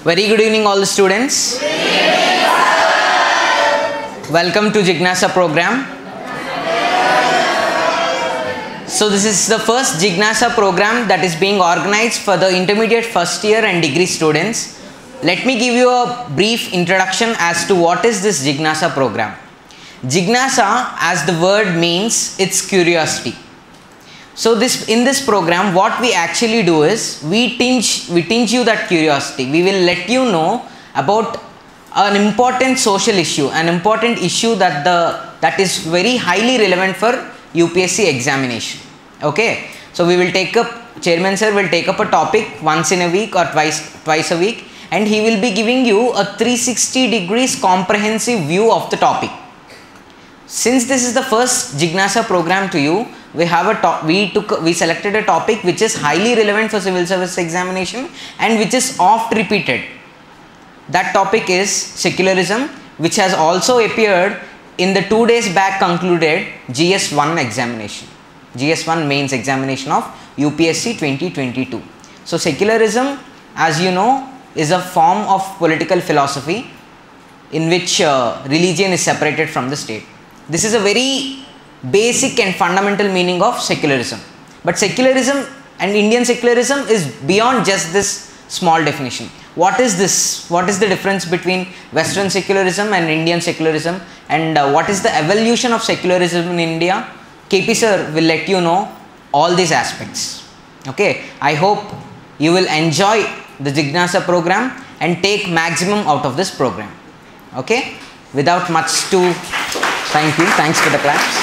Very good evening all the students. Welcome to Jignasa program. So this is the first Jignasa program that is being organized for the intermediate first year and degree students. Let me give you a brief introduction as to what is this Jignasa program. Jignasa, as the word means, it's curiosity. So in this program, what we actually do is we tinge you that curiosity. We will let you know about an important social issue, an important issue that is very highly relevant for UPSC examination. Okay, so we will take up, Chairman sir will take up a topic once in a week or twice a week, and he will be giving you a 360 degrees comprehensive view of the topic. Since this is the first Jignasa program to you, we selected a topic which is highly relevant for civil service examination and which is oft repeated. That topic is secularism, which has also appeared in the 2 days back concluded GS1 examination, GS1 mains examination of UPSC 2022. So secularism, as you know, is a form of political philosophy in which religion is separated from the state. This is a very basic and fundamental meaning of secularism. But secularism and Indian secularism is beyond just this small definition. What is this? What is the difference between Western secularism and Indian secularism, and what is the evolution of secularism in India? KP sir will let you know all these aspects. Okay, I hope you will enjoy the Jignasa program and take maximum out of this program. Okay, without much to thank you, thanks for the claps.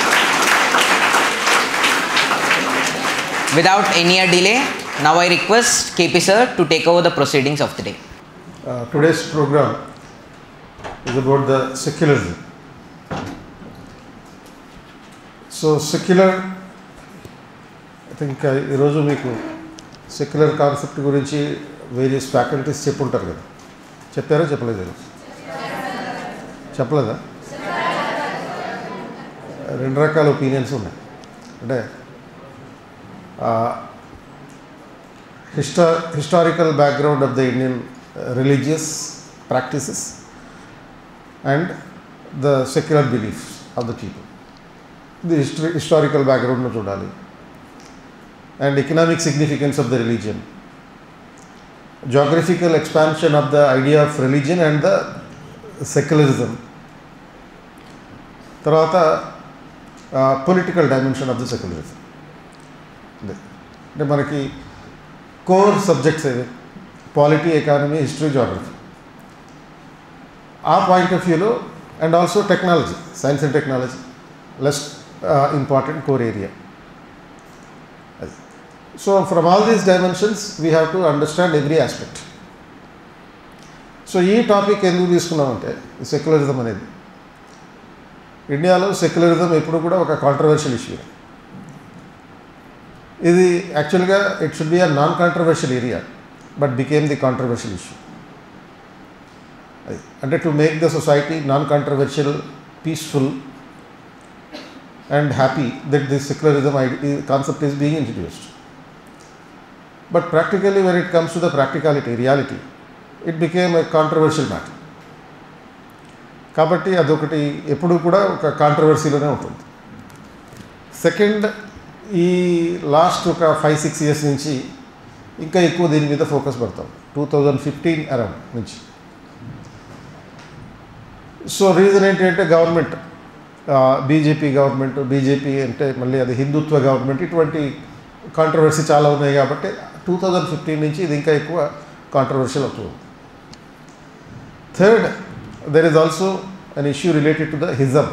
Without any delay, now I request KP sir to take over the proceedings of the day. Today's program is about the secularism. So secular, I think ఈరోజు మీకు secular concept గురించి various faculties చెప్పుంటారు కదా, చెప్పారా చెప్పలేదు? చెప్పలేదా? రెండు రకాల ఒపీనియన్స్ ఉన్నాయి. అంటే historical background of the Indian religious practices and the secular beliefs of the people. The historical background no chudali, and economic significance of the religion, geographical expansion of the idea of religion and the secularism, tarvata political dimension of the secularism. అంటే మనకి core subjects ఏవి? Polity, economy, history, geography. ఆ point of వ్యూలో, and also technology, science and technology less important core area. So from all these dimensions we have to understand every aspect. So ఈ topic ఎందుకు తీసుకున్నామంటే, secularism అనేది ఇండియాలో secularism ఎప్పుడు కూడా ఒక కాంట్రవర్షియల్ ఇష్యూ. ఇది యాక్చువల్గా it should be a non controversial area, but became the controversial issue. అంటే to make the society non controversial, peaceful and happy that the secularism concept is being introduced. But practically when it comes to the practicality, reality, it became a controversial matter. కాబట్టి అదొకటి ఎప్పుడు కూడా ఒక కాంట్రవర్సీలోనే ఉంటుంది. Second, ఈ last ఒక 5-6 years నుంచి ఇంకా ఎక్కువ దీని మీద ఫోకస్ పెడతాం, 2015 అరౌండ్ నుంచి. సో రీజన్ ఏంటంటే గవర్నమెంట్, బీజేపీ గవర్నమెంట్, బీజేపీ అంటే మళ్ళీ అది హిందుత్వ గవర్నమెంట్, ఇటువంటి కాంట్రవర్సీ చాలా ఉన్నాయి కాబట్టి 2015 నుంచి ఇది ఇంకా ఎక్కువ కాంట్రవర్షియల్ అవుతుంది. Third, there is also an issue related to the hijab,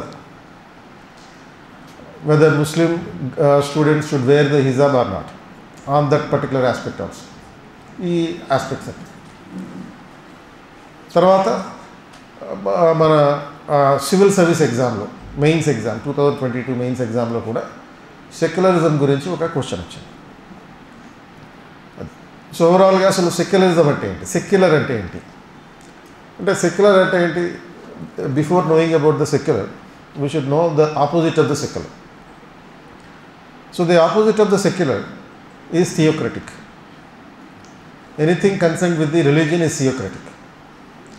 whether Muslim students should wear the hijab or not, on that particular aspect also. ఈ ఆస్పెక్ట్స్ అంటే తర్వాత మన సివిల్ సర్వీస్ ఎగ్జామ్లో, మెయిన్స్ ఎగ్జామ్ 2022 మెయిన్స్ ఎగ్జామ్లో కూడా secularism గురించి ఒక question వచ్చింది. సో ఓవరాల్గా అసలు సెక్యులరిజం అంటే ఏంటి, సెక్యులర్ అంటే ఏంటి అంటే, సెక్యులర్ అంటే ఏంటి? Before knowing about the secular, we should know the opposite of the secular. So the opposite of the secular is theocratic. Anything concerned with the religion is theocratic.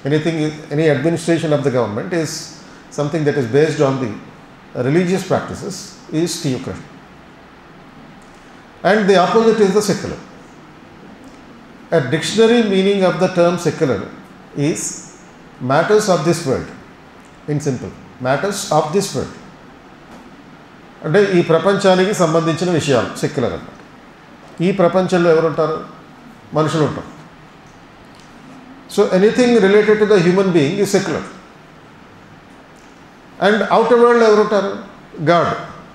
any administration of the government is something that is based on the religious practices is theocracy. And the opposite is the secular. A dictionary meaning of the term secular is matters of this world. In simple, matters of this world. అంటే ఈ ప్రపంచానికి సంబంధించిన విషయాలు secular అన్నమాట. ఈ ప్రపంచంలో ఎవరు ఉంటారు? మనుషులు ఉంటారు. So anything related to the human being is secular. And outer world ఎవరు ఉంటారు? God.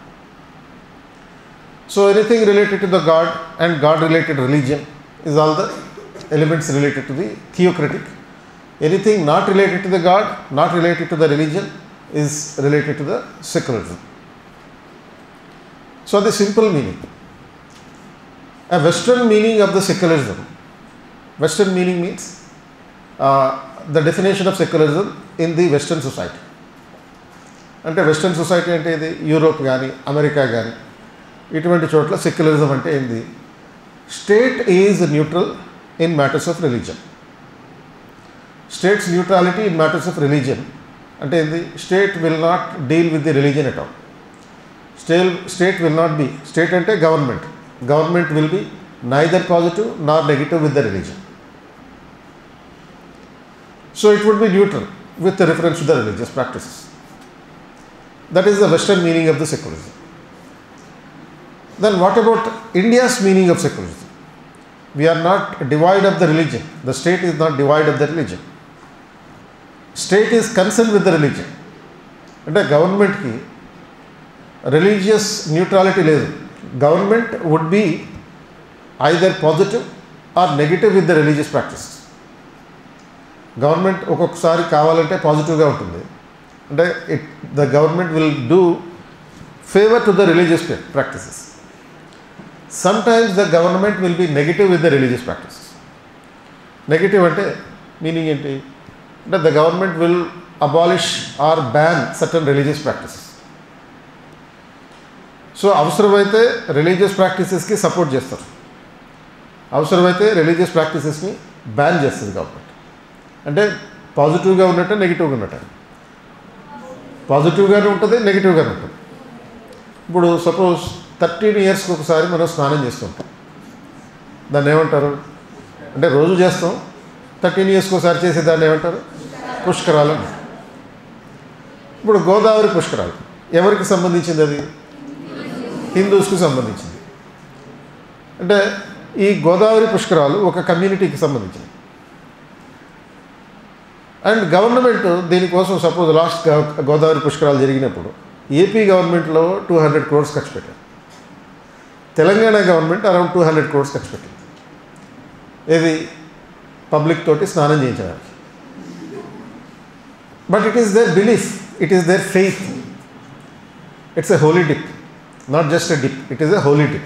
So anything related to the God and God related religion is all the elements related to the theocratic. Anything not related to the God, not related to the religion is related to the secularism. So the simple meaning, a Western meaning of the secularism, Western meaning means the definition of secularism in the Western society. అంటే Western society అంటే ఇది Europe కానీ America కానీ ఇటువంటి చోట్ల secularism అంటే ఏంది? State is neutral in matters of religion. States neutrality in matters of religion అంటే ఏంది? State will not deal with the religion at all. State will not be, state అంటే government will be neither positive nor negative with the religion. So it would be neutral with reference to the religious practices. That is the Western meaning of the secularism. Then what about India's meaning of secularism? We are not devoid of the religion. The state is not devoid of the religion. State is concerned with the religion. అంటే గవర్నమెంట్కి religious neutrality లేదు. Government would be either positive or negative with the religious practice. Government ఒక్కొక్కసారి కావాలంటే పాజిటివ్గా ఉంటుంది. అంటే the government will do favour to the religious practices. Sometimes the government will be negative with the religious practices. Negative అంటే meaning ఏంటి? అంటే the government will abolish or ban certain religious practices. So అవసరమైతే religious ప్రాక్టీసెస్కి support చేస్తారు, అవసరమైతే religious ప్రాక్టీసెస్ని ban చేస్తుంది government. అంటే పాజిటివ్గా ఉన్నట్టే నెగిటివ్గా ఉన్నట్టే. పాజిటివ్గానే ఉంటుంది, నెగిటివ్గానే ఉంటుంది. ఇప్పుడు సపోజ్ 13 yearsకి ఒకసారి మనం స్నానం చేస్తుంటాం. దాన్ని ఏమంటారు? అంటే రోజు చేస్తాం, 13 yearsకి ఒకసారి చేసే దాన్ని ఏమంటారు? పుష్కరాలు. ఇప్పుడు గోదావరి పుష్కరాలు ఎవరికి సంబంధించింది? అది హిందూస్కి సంబంధించింది. అంటే ఈ గోదావరి పుష్కరాలు ఒక కమ్యూనిటీకి సంబంధించింది. అండ్ గవర్నమెంట్ దీనికోసం సపోజ్ లాస్ట్ గోదావరి పుష్కరాలు జరిగినప్పుడు ఏపీ గవర్నమెంట్లో 200 crores ఖర్చు పెట్టారు. తెలంగాణ గవర్నమెంట్ అరౌండ్ 200 crores ఖర్చు పెట్టింది. ఇది పబ్లిక్ తోటి స్నానం చేయించడానికి. But it is their belief, it is their faith. It's a holy dip, not just a dip, it is a holy dip.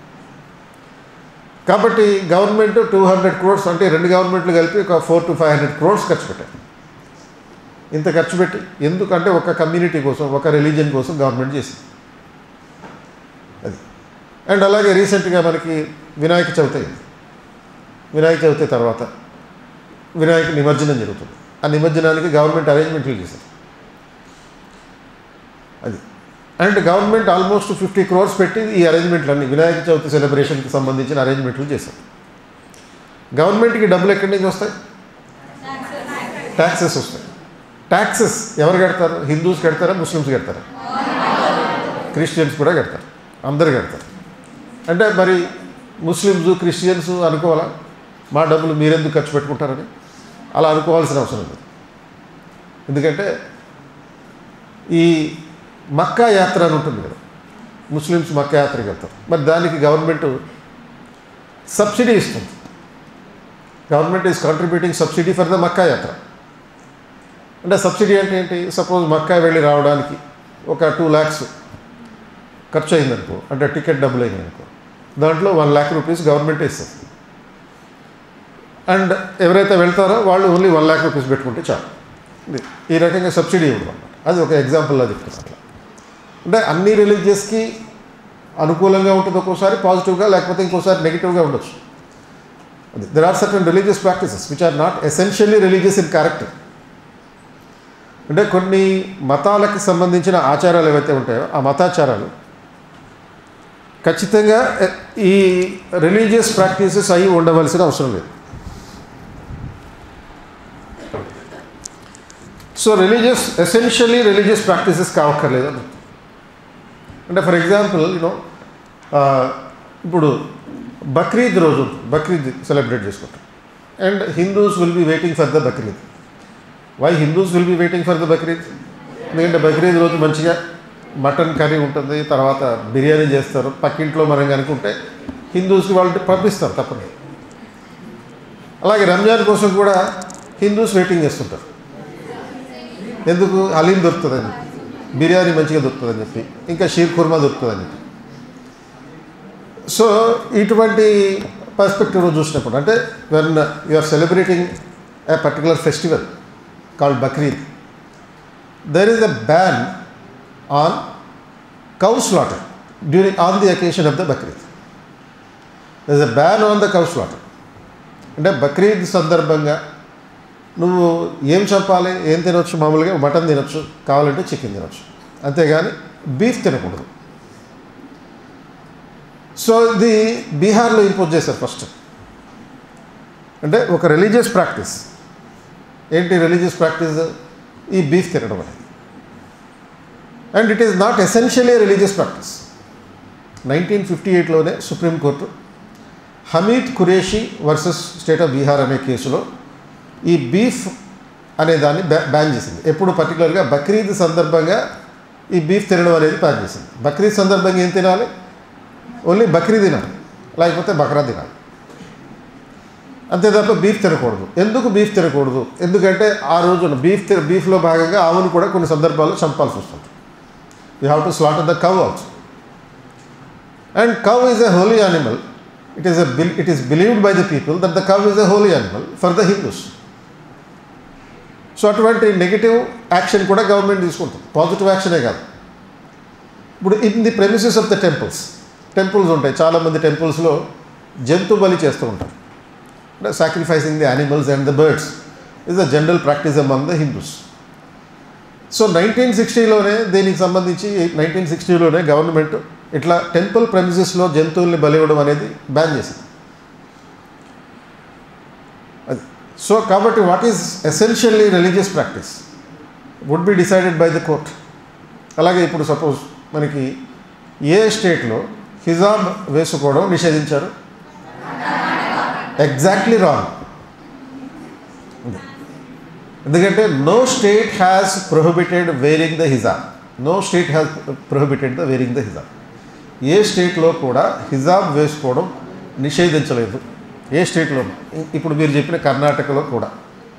కాబట్టి గవర్నమెంట్ 200 crores అంటే రెండు గవర్నమెంట్లు కలిపి ఒక 400 to 500 crores ఖర్చు పెట్టారు. ఇంత ఖర్చు పెట్టి ఎందుకంటే ఒక కమ్యూనిటీ కోసం, ఒక రిలీజియన్ కోసం గవర్నమెంట్ చేసింది అది. అండ్ అలాగే రీసెంట్గా మనకి వినాయక చవితి అయింది. వినాయక చవితి తర్వాత వినాయక నిమజ్జనం జరుగుతుంది. ఆ నిమజ్జనానికి గవర్నమెంట్ అరేంజ్మెంట్లు చేశారు అది. అండ్ గవర్నమెంట్ ఆల్మోస్ట్ 50 crores పెట్టి ఈ అరేంజ్మెంట్లన్నీ వినాయక చవితి సెలబ్రేషన్కి సంబంధించిన అరేంజ్మెంట్లు చేశారు. గవర్నమెంట్కి డబ్బులు ఎక్కడి నుంచి వస్తాయి? ట్యాక్సెస్ వస్తాయి. ట్యాక్సెస్ ఎవరు కడతారు? హిందూస్ కడతారా, ముస్లిమ్స్ కడతారా? క్రిస్టియన్స్ కూడా కడతారు, అందరు కడతారు. అంటే మరి ముస్లిమ్స్ క్రిస్టియన్స్ అనుకోవాలా మా డబ్బులు మీరెందుకు ఖర్చు పెట్టుకుంటారని? అలా అనుకోవాల్సిన అవసరం లేదు. ఎందుకంటే ఈ మక్కా యాత్ర అని ఉంటుంది కదా, ముస్లిమ్స్ మక్కా యాత్రకి వెళ్తారు. మరి దానికి గవర్నమెంట్ సబ్సిడీ ఇస్తుంది. Government is contributing subsidy for the Mecca yatra. అంటే సబ్సిడీ అంటే ఏంటి? సపోజ్ మక్కా వెళ్ళి రావడానికి ఒక 2 lakhs ఖర్చు అయిందనుకో, అంటే టికెట్ డబ్బులు అయిందనుకో, దాంట్లో 1 lakh rupees గవర్నమెంట్ ఇస్తుంది. అండ్ ఎవరైతే వెళ్తారో వాళ్ళు ఓన్లీ 1 lakh rupees పెట్టుకుంటే చాలు. ఈ రకంగా సబ్సిడీ ఇవ్వడం అన్నమాట. అది ఒక ఎగ్జాంపుల్లా చెప్తున్నా. అట్లా అంటే అన్ని రిలీజియస్కి అనుకూలంగా ఉంటుంది, ఒక్కోసారి పాజిటివ్గా, లేకపోతే ఇంకోసారి నెగిటివ్గా ఉండొచ్చు. There are certain religious practices which are not essentially religious in character. అంటే కొన్ని మతాలకు సంబంధించిన ఆచారాలు ఏవైతే ఉంటాయో ఆ మతాచారాలు ఖచ్చితంగా ఈ రిలీజియస్ ప్రాక్టీసెస్ అయి ఉండవలసిన అవసరం లేదు. సో ఎసెన్షియలీ రిలీజియస్ ప్రాక్టీసెస్ కావక్కర్లేదు. అంటే ఫర్ ఎగ్జాంపుల్ ఇప్పుడు బక్రీద్ రోజు బక్రీద్ సెలబ్రేట్ చేసుకుంటాం. And Hindus will be waiting for the Bakrid. Why Hindus will be waiting for the Bakrid? ఎందుకంటే బక్రీద్ రోజు మంచిగా మటన్ కర్రీ ఉంటుంది, తర్వాత బిర్యానీ చేస్తారు. పక్కింట్లో మనం అనుకుంటే హిందూస్కి వాళ్ళు పంపిస్తారు తప్పని. అలాగే రంజాన్ కోసం కూడా హిందూస్ వెయిటింగ్ చేస్తుంటారు. ఎందుకు? హలీం దొరుకుతుందని, బిర్యానీ మంచిగా దొరుకుతుందని చెప్పి, ఇంకా షీర్ కుర్మా దొరుకుతుందని చెప్పి. సో ఇటువంటి పర్స్పెక్టివ్లో చూసినప్పుడు అంటే when you are celebrating a particular festival called Bakrid, there is a ban on cow slaughter on the occasion of the Bakrid. There is a ban on the cow slaughter. అంటే బక్రీద్ సందర్భంగా నువ్వు ఏం చెప్పాలి, ఏం తినొచ్చు? మామూలుగా మటన్ తినొచ్చు, కావాలంటే చికెన్ తినొచ్చు, అంతేగాని బీఫ్ తినకూడదు. సో ఇది బీహార్లో ఇంపోజ్ చేశారు ఫస్ట్. అంటే ఒక రిలీజియస్ ప్రాక్టీస్. ఏంటి రిలీజియస్ ప్రాక్టీస్? ఈ బీఫ్ తినడం అనేది. And it is not essentially religious practice. 1958లోనే Supreme Court Hamid Qureshi versus state of Bihar అనే కేసులో ఈ బీఫ్ అనే దాన్ని బ్యాన్ చేసింది. ఎప్పుడు పర్టికులర్గా బక్రీద్ సందర్భంగా ఈ బీఫ్ తినడం అనేది బ్యాన్ చేసింది. బక్రీద్ సందర్భంగా ఏం తినాలి? ఓన్లీ బక్రీద్ తినాలి, లేకపోతే బక్రా తినాలి, అంతే తప్ప బీఫ్ తినకూడదు. ఎందుకు బీఫ్ తినకూడదు? ఎందుకంటే ఆ రోజున బీఫ్లో భాగంగా ఆవును కూడా కొన్ని సందర్భాల్లో చంపాల్సి వస్తుంది. You have to slaughter the cow also. And cow is a holy animal. It is believed by the people that the cow is a holy animal for the Hindus. So అటువంటి నెగిటివ్ యాక్షన్ కూడా government తీసుకుంటుంది, positive యాక్షనే కాదు. ఇప్పుడు in the premises of the temples ఉంటాయి. చాలామంది టెంపుల్స్లో జంతు బలి చేస్తూ ఉంటారు. అంటే sacrificing the animals and the birds is the general practice among the Hindus. So 1960లోనే దీనికి సంబంధించి 1960లోనే గవర్నమెంట్ ఇట్లా టెంపుల్ ప్రెమిసెస్లో జంతువుల్ని బలి ఇవ్వడం అనేది బ్యాన్ చేసింది. అది సో కాబట్టి what is essentially religious practice would be decided by the court. అలాగే ఇప్పుడు సపోజ్ మనకి ఏ స్టేట్లో హిజాబ్ వేసుకోవడం నిషేధించారు? Exactly wrong. ఎందుకంటే no state has prohibited wearing the hijab. No state has prohibited the wearing the hijab. ఏ స్టేట్లో కూడా హిజాబ్ వేసుకోవడం నిషేధించలేదు, ఏ స్టేట్లో. ఇప్పుడు మీరు చెప్పిన కర్ణాటకలో కూడా.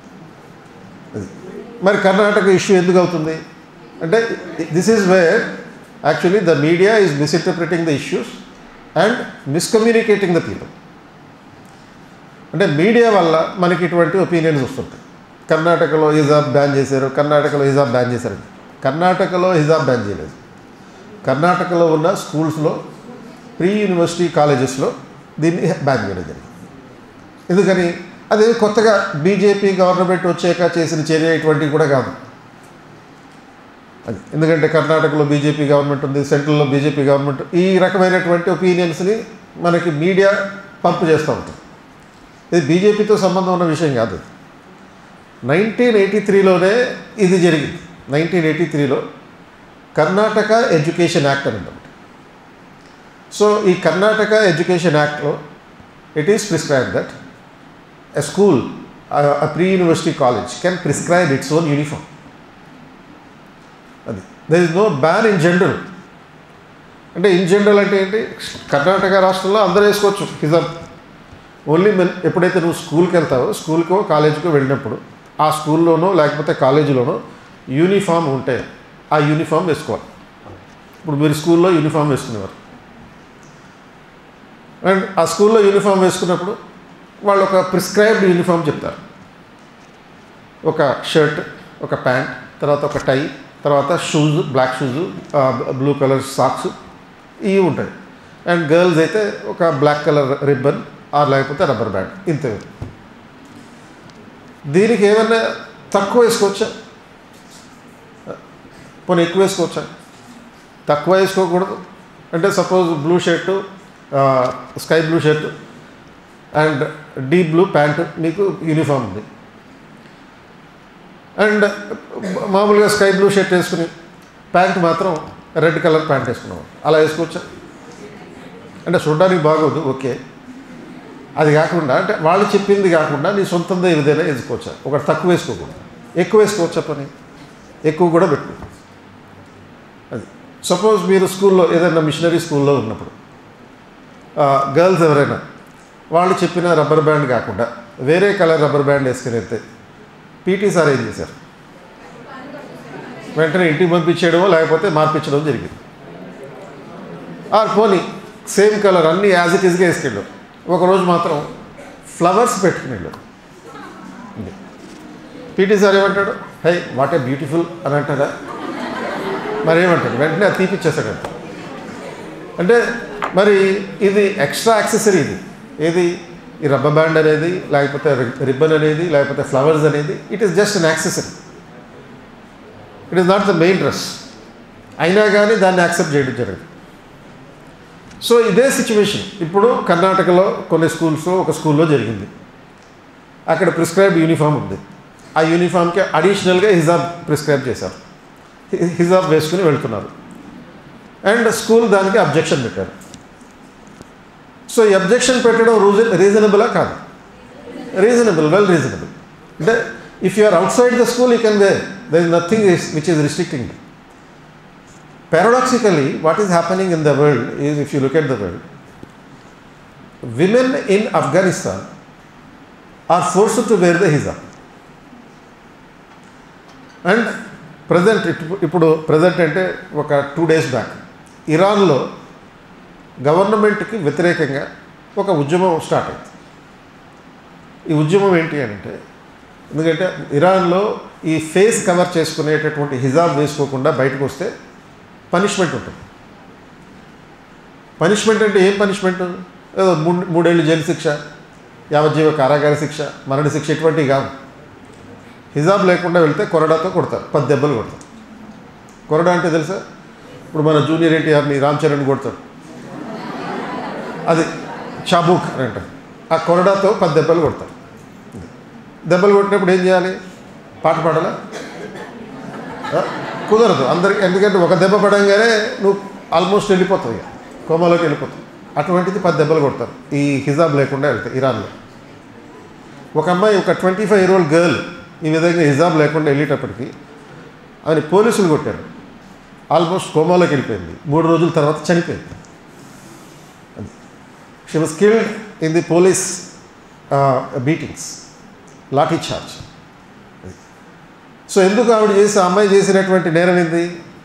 మరి కర్ణాటక ఇష్యూ ఎందుకు అవుతుంది అంటే this is where actually the media is misinterpreting the issues and miscommunicating the people. అంటే మీడియా వల్ల మనకి ఇటువంటి ఒపీనియన్స్ వస్తుంటాయి. కర్ణాటకలో హిజాబ్ బ్యాన్ చేశారు, కర్ణాటకలో హిజాబ్ బ్యాన్ చేశారు. కర్ణాటకలో హిజాబ్ బ్యాన్ చేయలేదు. కర్ణాటకలో ఉన్న స్కూల్స్లో, ప్రీ యూనివర్సిటీ కాలేజెస్లో దీన్ని బ్యాన్ చేయడం జరిగింది. ఎందుకని? అదే కొత్తగా బీజేపీ గవర్నమెంట్ వచ్చాక చేసిన చర్య ఇటువంటివి కూడా కాదు. అది ఎందుకంటే కర్ణాటకలో బీజేపీ గవర్నమెంట్ ఉంది, సెంట్రల్లో బీజేపీ గవర్నమెంట్. ఈ రకమైనటువంటి ఒపీనియన్స్ని మనకి మీడియా పంపు చేస్తూ ఉంటుంది. ఇది బీజేపీతో సంబంధం ఉన్న విషయం కాదు. 1983లోనే ఇది జరిగింది. 1983లో కర్ణాటక ఎడ్యుకేషన్ యాక్ట్ అని ఉంటుంది. సో ఈ కర్ణాటక ఎడ్యుకేషన్ యాక్ట్లో it is prescribe that a school, a pre-university college can prescribe its own uniform. అది there is no ban in general. అంటే ఇన్ జనరల్ అంటే ఏంటి? కర్ణాటక రాష్ట్రంలో అందరూ వేసుకోవచ్చు హిజాబ్. ఓన్లీ ఎప్పుడైతే నువ్వు స్కూల్కి వెళ్తావో, స్కూల్కో కాలేజీకో వెళ్ళినప్పుడు ఆ స్కూల్లోనో లేకపోతే కాలేజీలోనో యూనిఫామ్ ఉంటే ఆ యూనిఫామ్ వేసుకోవాలి. ఇప్పుడు మీరు స్కూల్లో యూనిఫామ్ వేసుకునేవారు. అండ్ ఆ స్కూల్లో యూనిఫామ్ వేసుకున్నప్పుడు వాళ్ళు ఒక ప్రిస్క్రైబ్డ్ యూనిఫామ్ చెప్తారు. ఒక షర్ట్, ఒక ప్యాంట్, తర్వాత ఒక టై, తర్వాత shoes, black shoes, blue colour socks ఇవి ఉంటాయి. అండ్ గర్ల్స్ అయితే ఒక బ్లాక్ కలర్ రిబ్బన్, లేకపోతే రబ్బర్ బ్యాండ్, ఇంతే. దీనికి ఏమన్నా తక్కువ వేసుకోవచ్చా? పోనీ ఎక్కువ వేసుకోవచ్చా? తక్కువ వేసుకోకూడదు. అంటే suppose blue shirt, sky blue shirt and deep blue pant మీకు యూనిఫామ్ ఉంది. అండ్ మామూలుగా స్కై బ్లూ షర్ట్ వేసుకుని ప్యాంట్ మాత్రం రెడ్ కలర్ ప్యాంట్ వేసుకున్నాం, అలా వేసుకోవచ్చా? అంటే చూడడానికి బాగోదు, ఓకే. అది కాకుండా అంటే వాళ్ళు చెప్పింది కాకుండా నీ సొంతంగా ఏదైనా వేసుకోవచ్చా? ఒకటి తక్కువ వేసుకోకూడదు, ఎక్కువ వేసుకోవచ్చా? పని ఎక్కువ కూడా పెట్టు. అది సపోజ్ మీరు స్కూల్లో ఏదైనా మిషనరీ స్కూల్లో ఉన్నప్పుడు గర్ల్స్ ఎవరైనా వాళ్ళు చెప్పిన రబ్బర్ బ్యాండ్ కాకుండా వేరే కలర్ రబ్బర్ బ్యాండ్ వేసుకుని వెళ్తే పీటీ సార్ ఏం చేశారు? వెంటనే ఇంటికి పంపించేయడమో లేకపోతే మార్పించడం జరిగింది. పోనీ సేమ్ కలర్ అన్నీ యాజ్ ఇట్ ఈస్గా వేసుకెళ్ళాం, ఒకరోజు మాత్రం ఫ్లవర్స్ పెట్టుకునేళ్ళు. పీటీ సార్ ఏమంటాడు? హై వాట్ ఏ బ్యూటిఫుల్ అని అంటాడా? మరి ఏమంటాడు? వెంటనే అది తీపిచ్చేస్తాడంట. అంటే మరి ఇది ఎక్స్ట్రా యాక్సెసరీ. ఇది ఏది? ఈ రబ్బర్ బ్యాండ్ అనేది, లేకపోతే రిబ్బన్ అనేది, లేకపోతే ఫ్లవర్స్ అనేది, it is just an accessory. It is not the main dress. అయినా కానీ దాన్ని యాక్సెప్ట్ చేయడం జరిగింది. సో ఇదే సిచ్యువేషన్ ఇప్పుడు కర్ణాటకలో కొన్ని స్కూల్స్లో ఒక స్కూల్లో జరిగింది. అక్కడ ప్రిస్క్రైబ్డ్ యూనిఫామ్ ఉంది. ఆ యూనిఫామ్కి అడిషనల్గా హిజాబ్ ప్రిస్క్రైబ్ చేశారు. హిజాబ్ వేసుకుని వెళ్తున్నారు. అండ్ స్కూల్ దానికి అబ్జెక్షన్ పెట్టారు. సో ఈ అబ్జెక్షన్ పెట్టడం రీజనబులా కాదు? Reasonable, well reasonable. అంటే if you are outside the school you can wear, there is nothing which is restricting you. Paradoxically, what is happening in the world is, if you look at the world, women in Afghanistan are forced to wear the hijab. And present అంటే ఒక 2 days back ఇరాన్లో గవర్నమెంట్కి వ్యతిరేకంగా ఒక ఉద్యమం start అయింది. ఈ ఉద్యమం ఏంటి అంటే, ఎందుకంటే ఇరాన్లో ఈ ఫేస్ కవర్ చేసుకునేటటువంటి హిజాబ్ వేసుకోకుండా బయటకు వస్తే పనిష్మెంట్ ఉంటుంది. పనిష్మెంట్ అంటే ఏం పనిష్మెంట్? ఏదో 3 ఏళ్ళు జైలు శిక్ష, యావజ్జీవ కారాగార శిక్ష, మరణ శిక్ష ఇటువంటివి కాదు. హిజాబ్ లేకుండా వెళ్తే కొరడాతో కొడతారు, 10 దెబ్బలు కొడతారు. కొరడా అంటే తెలుసా? ఇప్పుడు మన జూనియర్ ఎన్టీఆర్ని రామ్ చరణ్ కొడతారు, అది చాబూక్ అని అంటారు. ఆ కొరడాతో 10 దెబ్బలు కొడతారు. దెబ్బలు కొట్టినప్పుడు ఏం చేయాలి? పాట పాడాలా? కుదరదు అందరికి. ఎందుకంటే ఒక దెబ్బ పడంగానే నువ్వు ఆల్మోస్ట్ వెళ్ళిపోతావు, ఇక కోమాలోకి వెళ్ళిపోతావు. అటువంటిది 10 దెబ్బలు కొడతారు ఈ హిజాబ్ లేకుండా వెళ్తే. ఇరాన్లో ఒక అమ్మాయి, ఒక 25-year-old గర్ల్ ఈ విధంగా హిజాబ్ లేకుండా వెళ్ళేటప్పటికి అని పోలీసులు కొట్టారు. ఆల్మోస్ట్ కోమాలోకి వెళ్ళిపోయింది. 3 రోజుల తర్వాత చనిపోయింది. She was killed in the police beatings, lathi charge. So ఎందుకు ఆవిడ ఆ అమ్మాయి చేసినటువంటి నేరం ఏంది?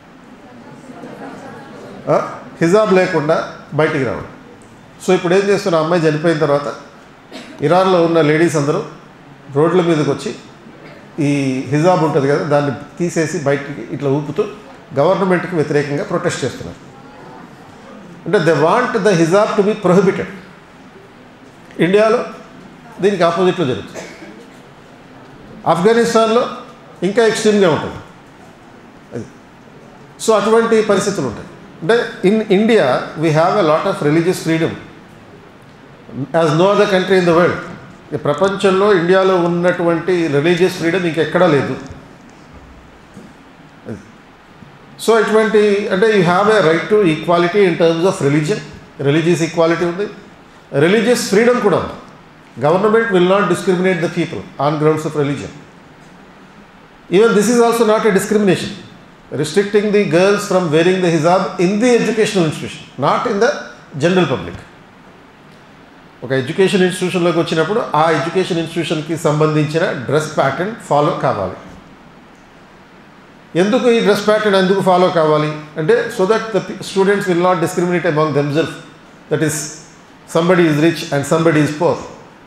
హిజాబ్ లేకుండా బయటికి రావడం. సో ఇప్పుడు ఏం చేస్తున్న, అమ్మాయి చనిపోయిన తర్వాత ఇరాన్లో ఉన్న లేడీస్ అందరూ రోడ్ల మీదకి వచ్చి ఈ హిజాబ్ ఉంటుంది కదా దాన్ని తీసేసి బయటికి ఇట్లా ఊపుతూ గవర్నమెంట్కి వ్యతిరేకంగా ప్రొటెస్ట్ చేస్తున్నారు. అంటే they want the hijab to be prohibited. ఇండియాలో దీనికి ఆపోజిట్లో జరుగుతుంది. ఆఫ్ఘనిస్తాన్లో ఇంకా ఎక్స్ట్రీమ్గా ఉంటుంది అది. సో అటువంటి పరిస్థితులు ఉంటాయి. అంటే in India we have a lot of religious freedom as no other country in the world. ప్రపంచంలో ఇండియాలో ఉన్నటువంటి రిలీజియస్ ఫ్రీడమ్ ఇంకెక్కడా లేదు. సో ఇటువంటి అంటే you have a right to equality in terms of religion. Religious equality ఉంది, religious freedom కూడా ఉంది. Government will not discriminate the people on grounds of religion. Even this is also not a discrimination, restricting the girls from wearing the hijab in the educational institution, not in the general public. ఒక education ఇన్స్టిట్యూషన్లోకి వచ్చినప్పుడు ఆ education ఇన్స్టిట్యూషన్కి సంబంధించిన dress pattern follow కావాలి. ఎందుకు ఈ dress pattern ఎందుకు follow కావాలి అంటే, so that the students will not discriminate among themself, that is somebody is rich and somebody is poor.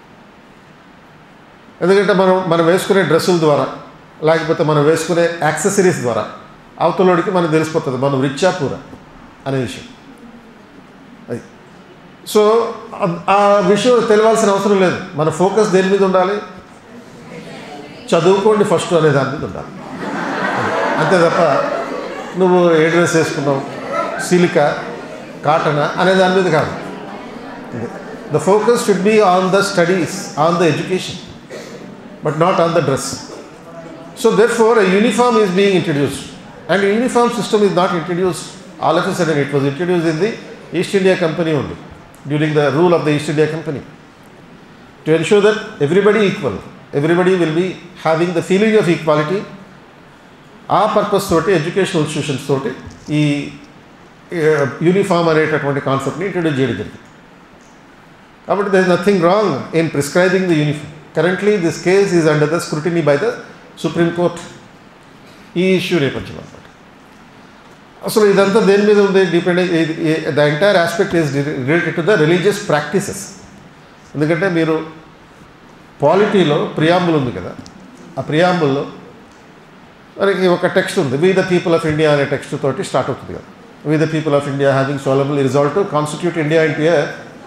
ఎందుకంటే మనం వేసుకునే డ్రెస్సుల ద్వారా లేకపోతే మనం వేసుకునే యాక్సెసరీస్ ద్వారా అవతలోడికి మనకు తెలిసిపోతుంది మనం రిచ్చా పూరా అనే విషయం. అది సో ఆ విషయం తెలియాల్సిన అవసరం లేదు. మన ఫోకస్ దేని మీద ఉండాలి? చదువుకోండి ఫస్ట్ అనే దాని మీద ఉండాలి. అంతే తప్ప నువ్వు ఏ డ్రెస్ వేసుకున్నావు, సిలికా కాటనా అనే దాని మీద కాదు. The focus should be on the studies, on the education, but not on the dress. So therefore a uniform is being introduced, and a uniform system is not introduced all of a sudden. It was introduced in the East India Company only, during the rule of the East India Company, to ensure that everybody equal, everybody will be having the feeling of equality. ఆ purpose తోటి educational institutions తోటి ఈ uniform అనేటటువంటి కాన్సెప్ట్ని introduce చేయడం జరిగింది. కాబట్టి there is nothing wrong in prescribing the uniform. Currently this case is under the scrutiny by the Supreme Court. ఈ ఇష్యూ నేపథ్యంలో అనమాట. అసలు ఇదంతా దేని మీద ఉంది? The entire aspect is related to the religious practices. ఎందుకంటే మీరు పాలిటీలో ప్రియాంబుల్ ఉంది కదా, ఆ ప్రియాంబుల్లో మనకి ఒక టెక్స్ట్ ఉంది, we the people of India అనే టెక్స్ట్ తోటి స్టార్ట్ అవుతుంది కదా. We the people of India having solemnly resolved to constitute India into a,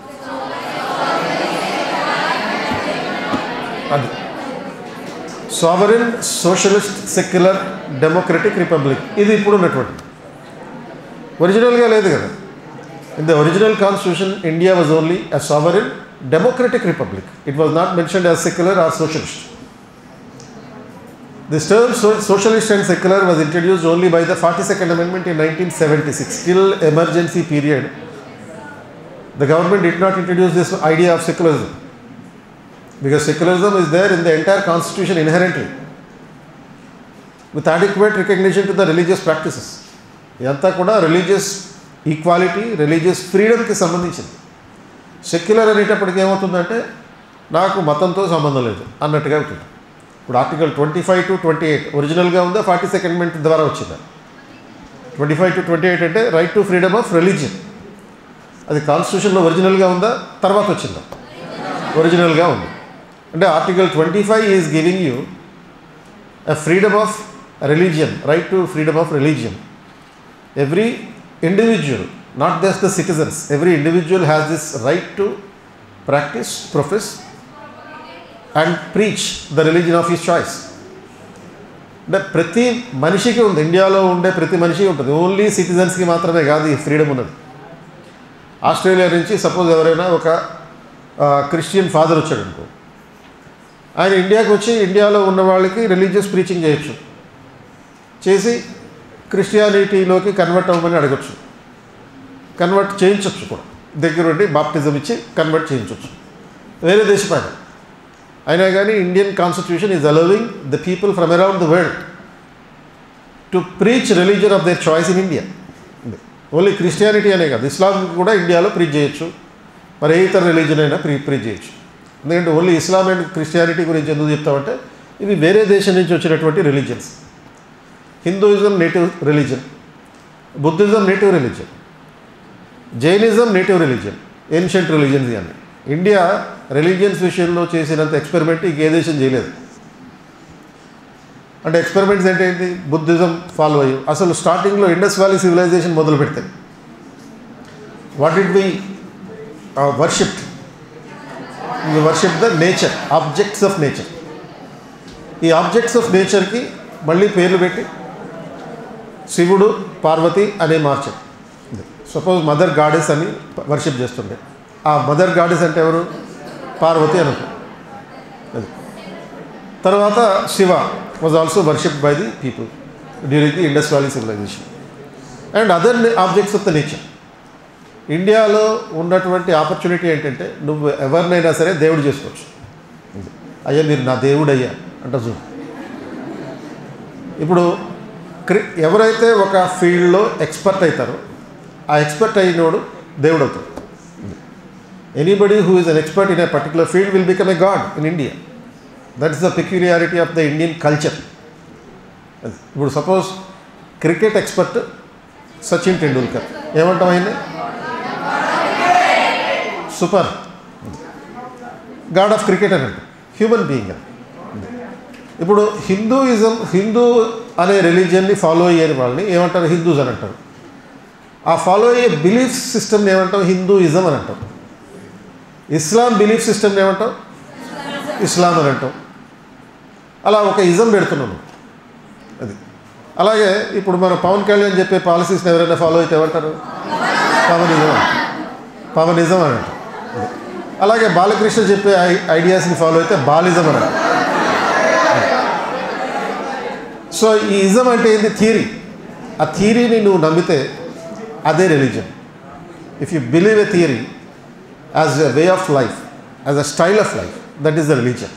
అది sovereign socialist secular democratic republic. ఇది ఇప్పుడు ఉన్నటువంటి, ఒరిజినల్గా లేదు కదా. In the original constitution India was only a sovereign democratic republic. It was not mentioned as secular or socialist. This term socialist and secular was introduced only by the 42nd Amendment in 1976. Till emergency period, the government did not introduce this idea of secularism, because secularism is there in the entire constitution inherently, with adequate recognition to the religious practices. Yanta kuda religious equality, religious freedom ki sambandhinchindi. Secular అనేటప్పటికి ఏమవుతుందంటే నాకు మతంతో సంబంధం లేదు అన్నట్టుగా అవుతుంది. ఇప్పుడు article 25 to 28 ఒరిజినల్గా ఉందా, 42nd అమెండ్మెంట్ ద్వారా వచ్చిందా? 25 to 28 అంటే right to freedom of religion. అది కాన్స్టిట్యూషన్లో ఒరిజినల్గా ఉందా, తర్వాత వచ్చిందా? ఒరిజినల్గా ఉంది. అంటే article 25 is giving you a freedom of religion, right to freedom of religion. Every individual, not just the citizens, every individual has this right to practise, profess and preach the religion of his choice. అంటే ప్రతి మనిషికి ఉంది, ఇండియాలో ఉండే ప్రతి మనిషికి ఉంటుంది. Only సిటిజన్స్కి మాత్రమే కాదు ఈ ఫ్రీడమ్ ఉన్నది. ఆస్ట్రేలియా నుంచి సపోజ్ ఎవరైనా ఒక క్రిస్టియన్ ఫాదర్ వచ్చాడు అనుకో, ఆయన ఇండియాకి వచ్చి ఇండియాలో ఉన్న వాళ్ళకి రిలీజియస్ ప్రీచింగ్ చేయొచ్చు, చేసి క్రిస్టియానిటీలోకి కన్వర్ట్ అవ్వమని అడగచ్చు, కన్వర్ట్ చేయించవచ్చు కూడా, దగ్గరుండి బాప్టిజం ఇచ్చి కన్వర్ట్ చేయించవచ్చు, వేరే దేశపైన. అయినా కానీ Indian constitution is allowing the people from around the world to preach religion of their choice in India. Only Christianity అనే కాదు, ఇస్లాం కూడా ఇండియాలో ప్రీచ్ చేయొచ్చు, మరి ఏ ఇతర రిలీజియన్ అయినా ప్రీచ్ చేయొచ్చు. ఎందుకంటే ఓన్లీ ఇస్లాం అండ్ క్రిస్టియానిటీ గురించి ఎందుకు చెప్తామంటే ఇవి వేరే దేశం నుంచి వచ్చినటువంటి religions. Hinduism native religion, Buddhism native religion, Jainism native religion, ancient religions ఇవన్నీ. ఇండియా రిలీజియన్స్ విషయంలో చేసినంత ఎక్స్పెరిమెంట్ ఇంకే దేశం చేయలేదు. అంటే ఎక్స్పెరిమెంట్స్ అంటే ఏంటి? బుద్ధిజం ఫాలో అయ్యి అసలు స్టార్టింగ్లో ఇండస్ వ్యాలీ సివిలైజేషన్ మొదలు పెడితే what it be worship the nature, objects of nature. ఈ ఆబ్జెక్ట్స్ ఆఫ్ నేచర్కి మళ్ళీ పేర్లు పెట్టి శివుడు, పార్వతి అనే మార్చారు. సపోజ్ మదర్ గాడెస్ అని వర్షిప్ చేస్తుండే, ఆ మదర్ గాడెస్ అంటే ఎవరు? పార్వతి అనుకో. అది తర్వాత Shiva was also worshipped by the people during the Indus valley civilisation and other objects of the nature. ఇండియాలో ఉన్నటువంటి ఆపర్చునిటీ ఏంటంటే నువ్వు ఎవరినైనా సరే దేవుడు చేసుకోవచ్చు. అయ్యా మీరు నా దేవుడు అయ్యా అంట చూడు. ఇప్పుడు ఎవరైతే ఒక ఫీల్డ్లో ఎక్స్పర్ట్ అవుతారో ఆ ఎక్స్పర్ట్ అయినోడు దేవుడు అవుతాడు. Anybody who is an expert in a particular field will become a god in India. That is the peculiarity of the Indian culture. ఇప్పుడు suppose cricket expert Sachin Tendulkar, ఏమంటాం ఆయన్ని? సూపర్ గాడ్ ఆఫ్ క్రికెట్ అని అంటాం, human being అని. ఇప్పుడు హిందూ అనే రిలీజియన్ని follow అయ్యే వాళ్ళని ఏమంటారు? హిందూస్ అని అంటారు. ఆ ఫాలో అయ్యే బిలీఫ్ సిస్టమ్ని ఏమంటాం? హిందూయిజం అని అంటాం. ఇస్లాం బిలీఫ్ సిస్టమ్ ఏమంటాం? ఇస్లాం అని అంటాం. అలా ఒక ఇజం పెడుతున్నాను. అది అలాగే ఇప్పుడు మన పవన్ కళ్యాణ్ చెప్పే పాలసీస్ని ఎవరైనా ఫాలో అయితే ఏమంటారు? పవనిజం అని అంటారు. అలాగే బాలకృష్ణ చెప్పే ఐడియాస్ని ఫాలో అయితే బాలిజం అని అంటారు. సో ఈ ఇజం అంటే ఏంటి? థియరీ. ఆ థియరీని నువ్వు నమ్మితే అదే religion. If you believe a theory as a way of life, as a style of life, that is the religion.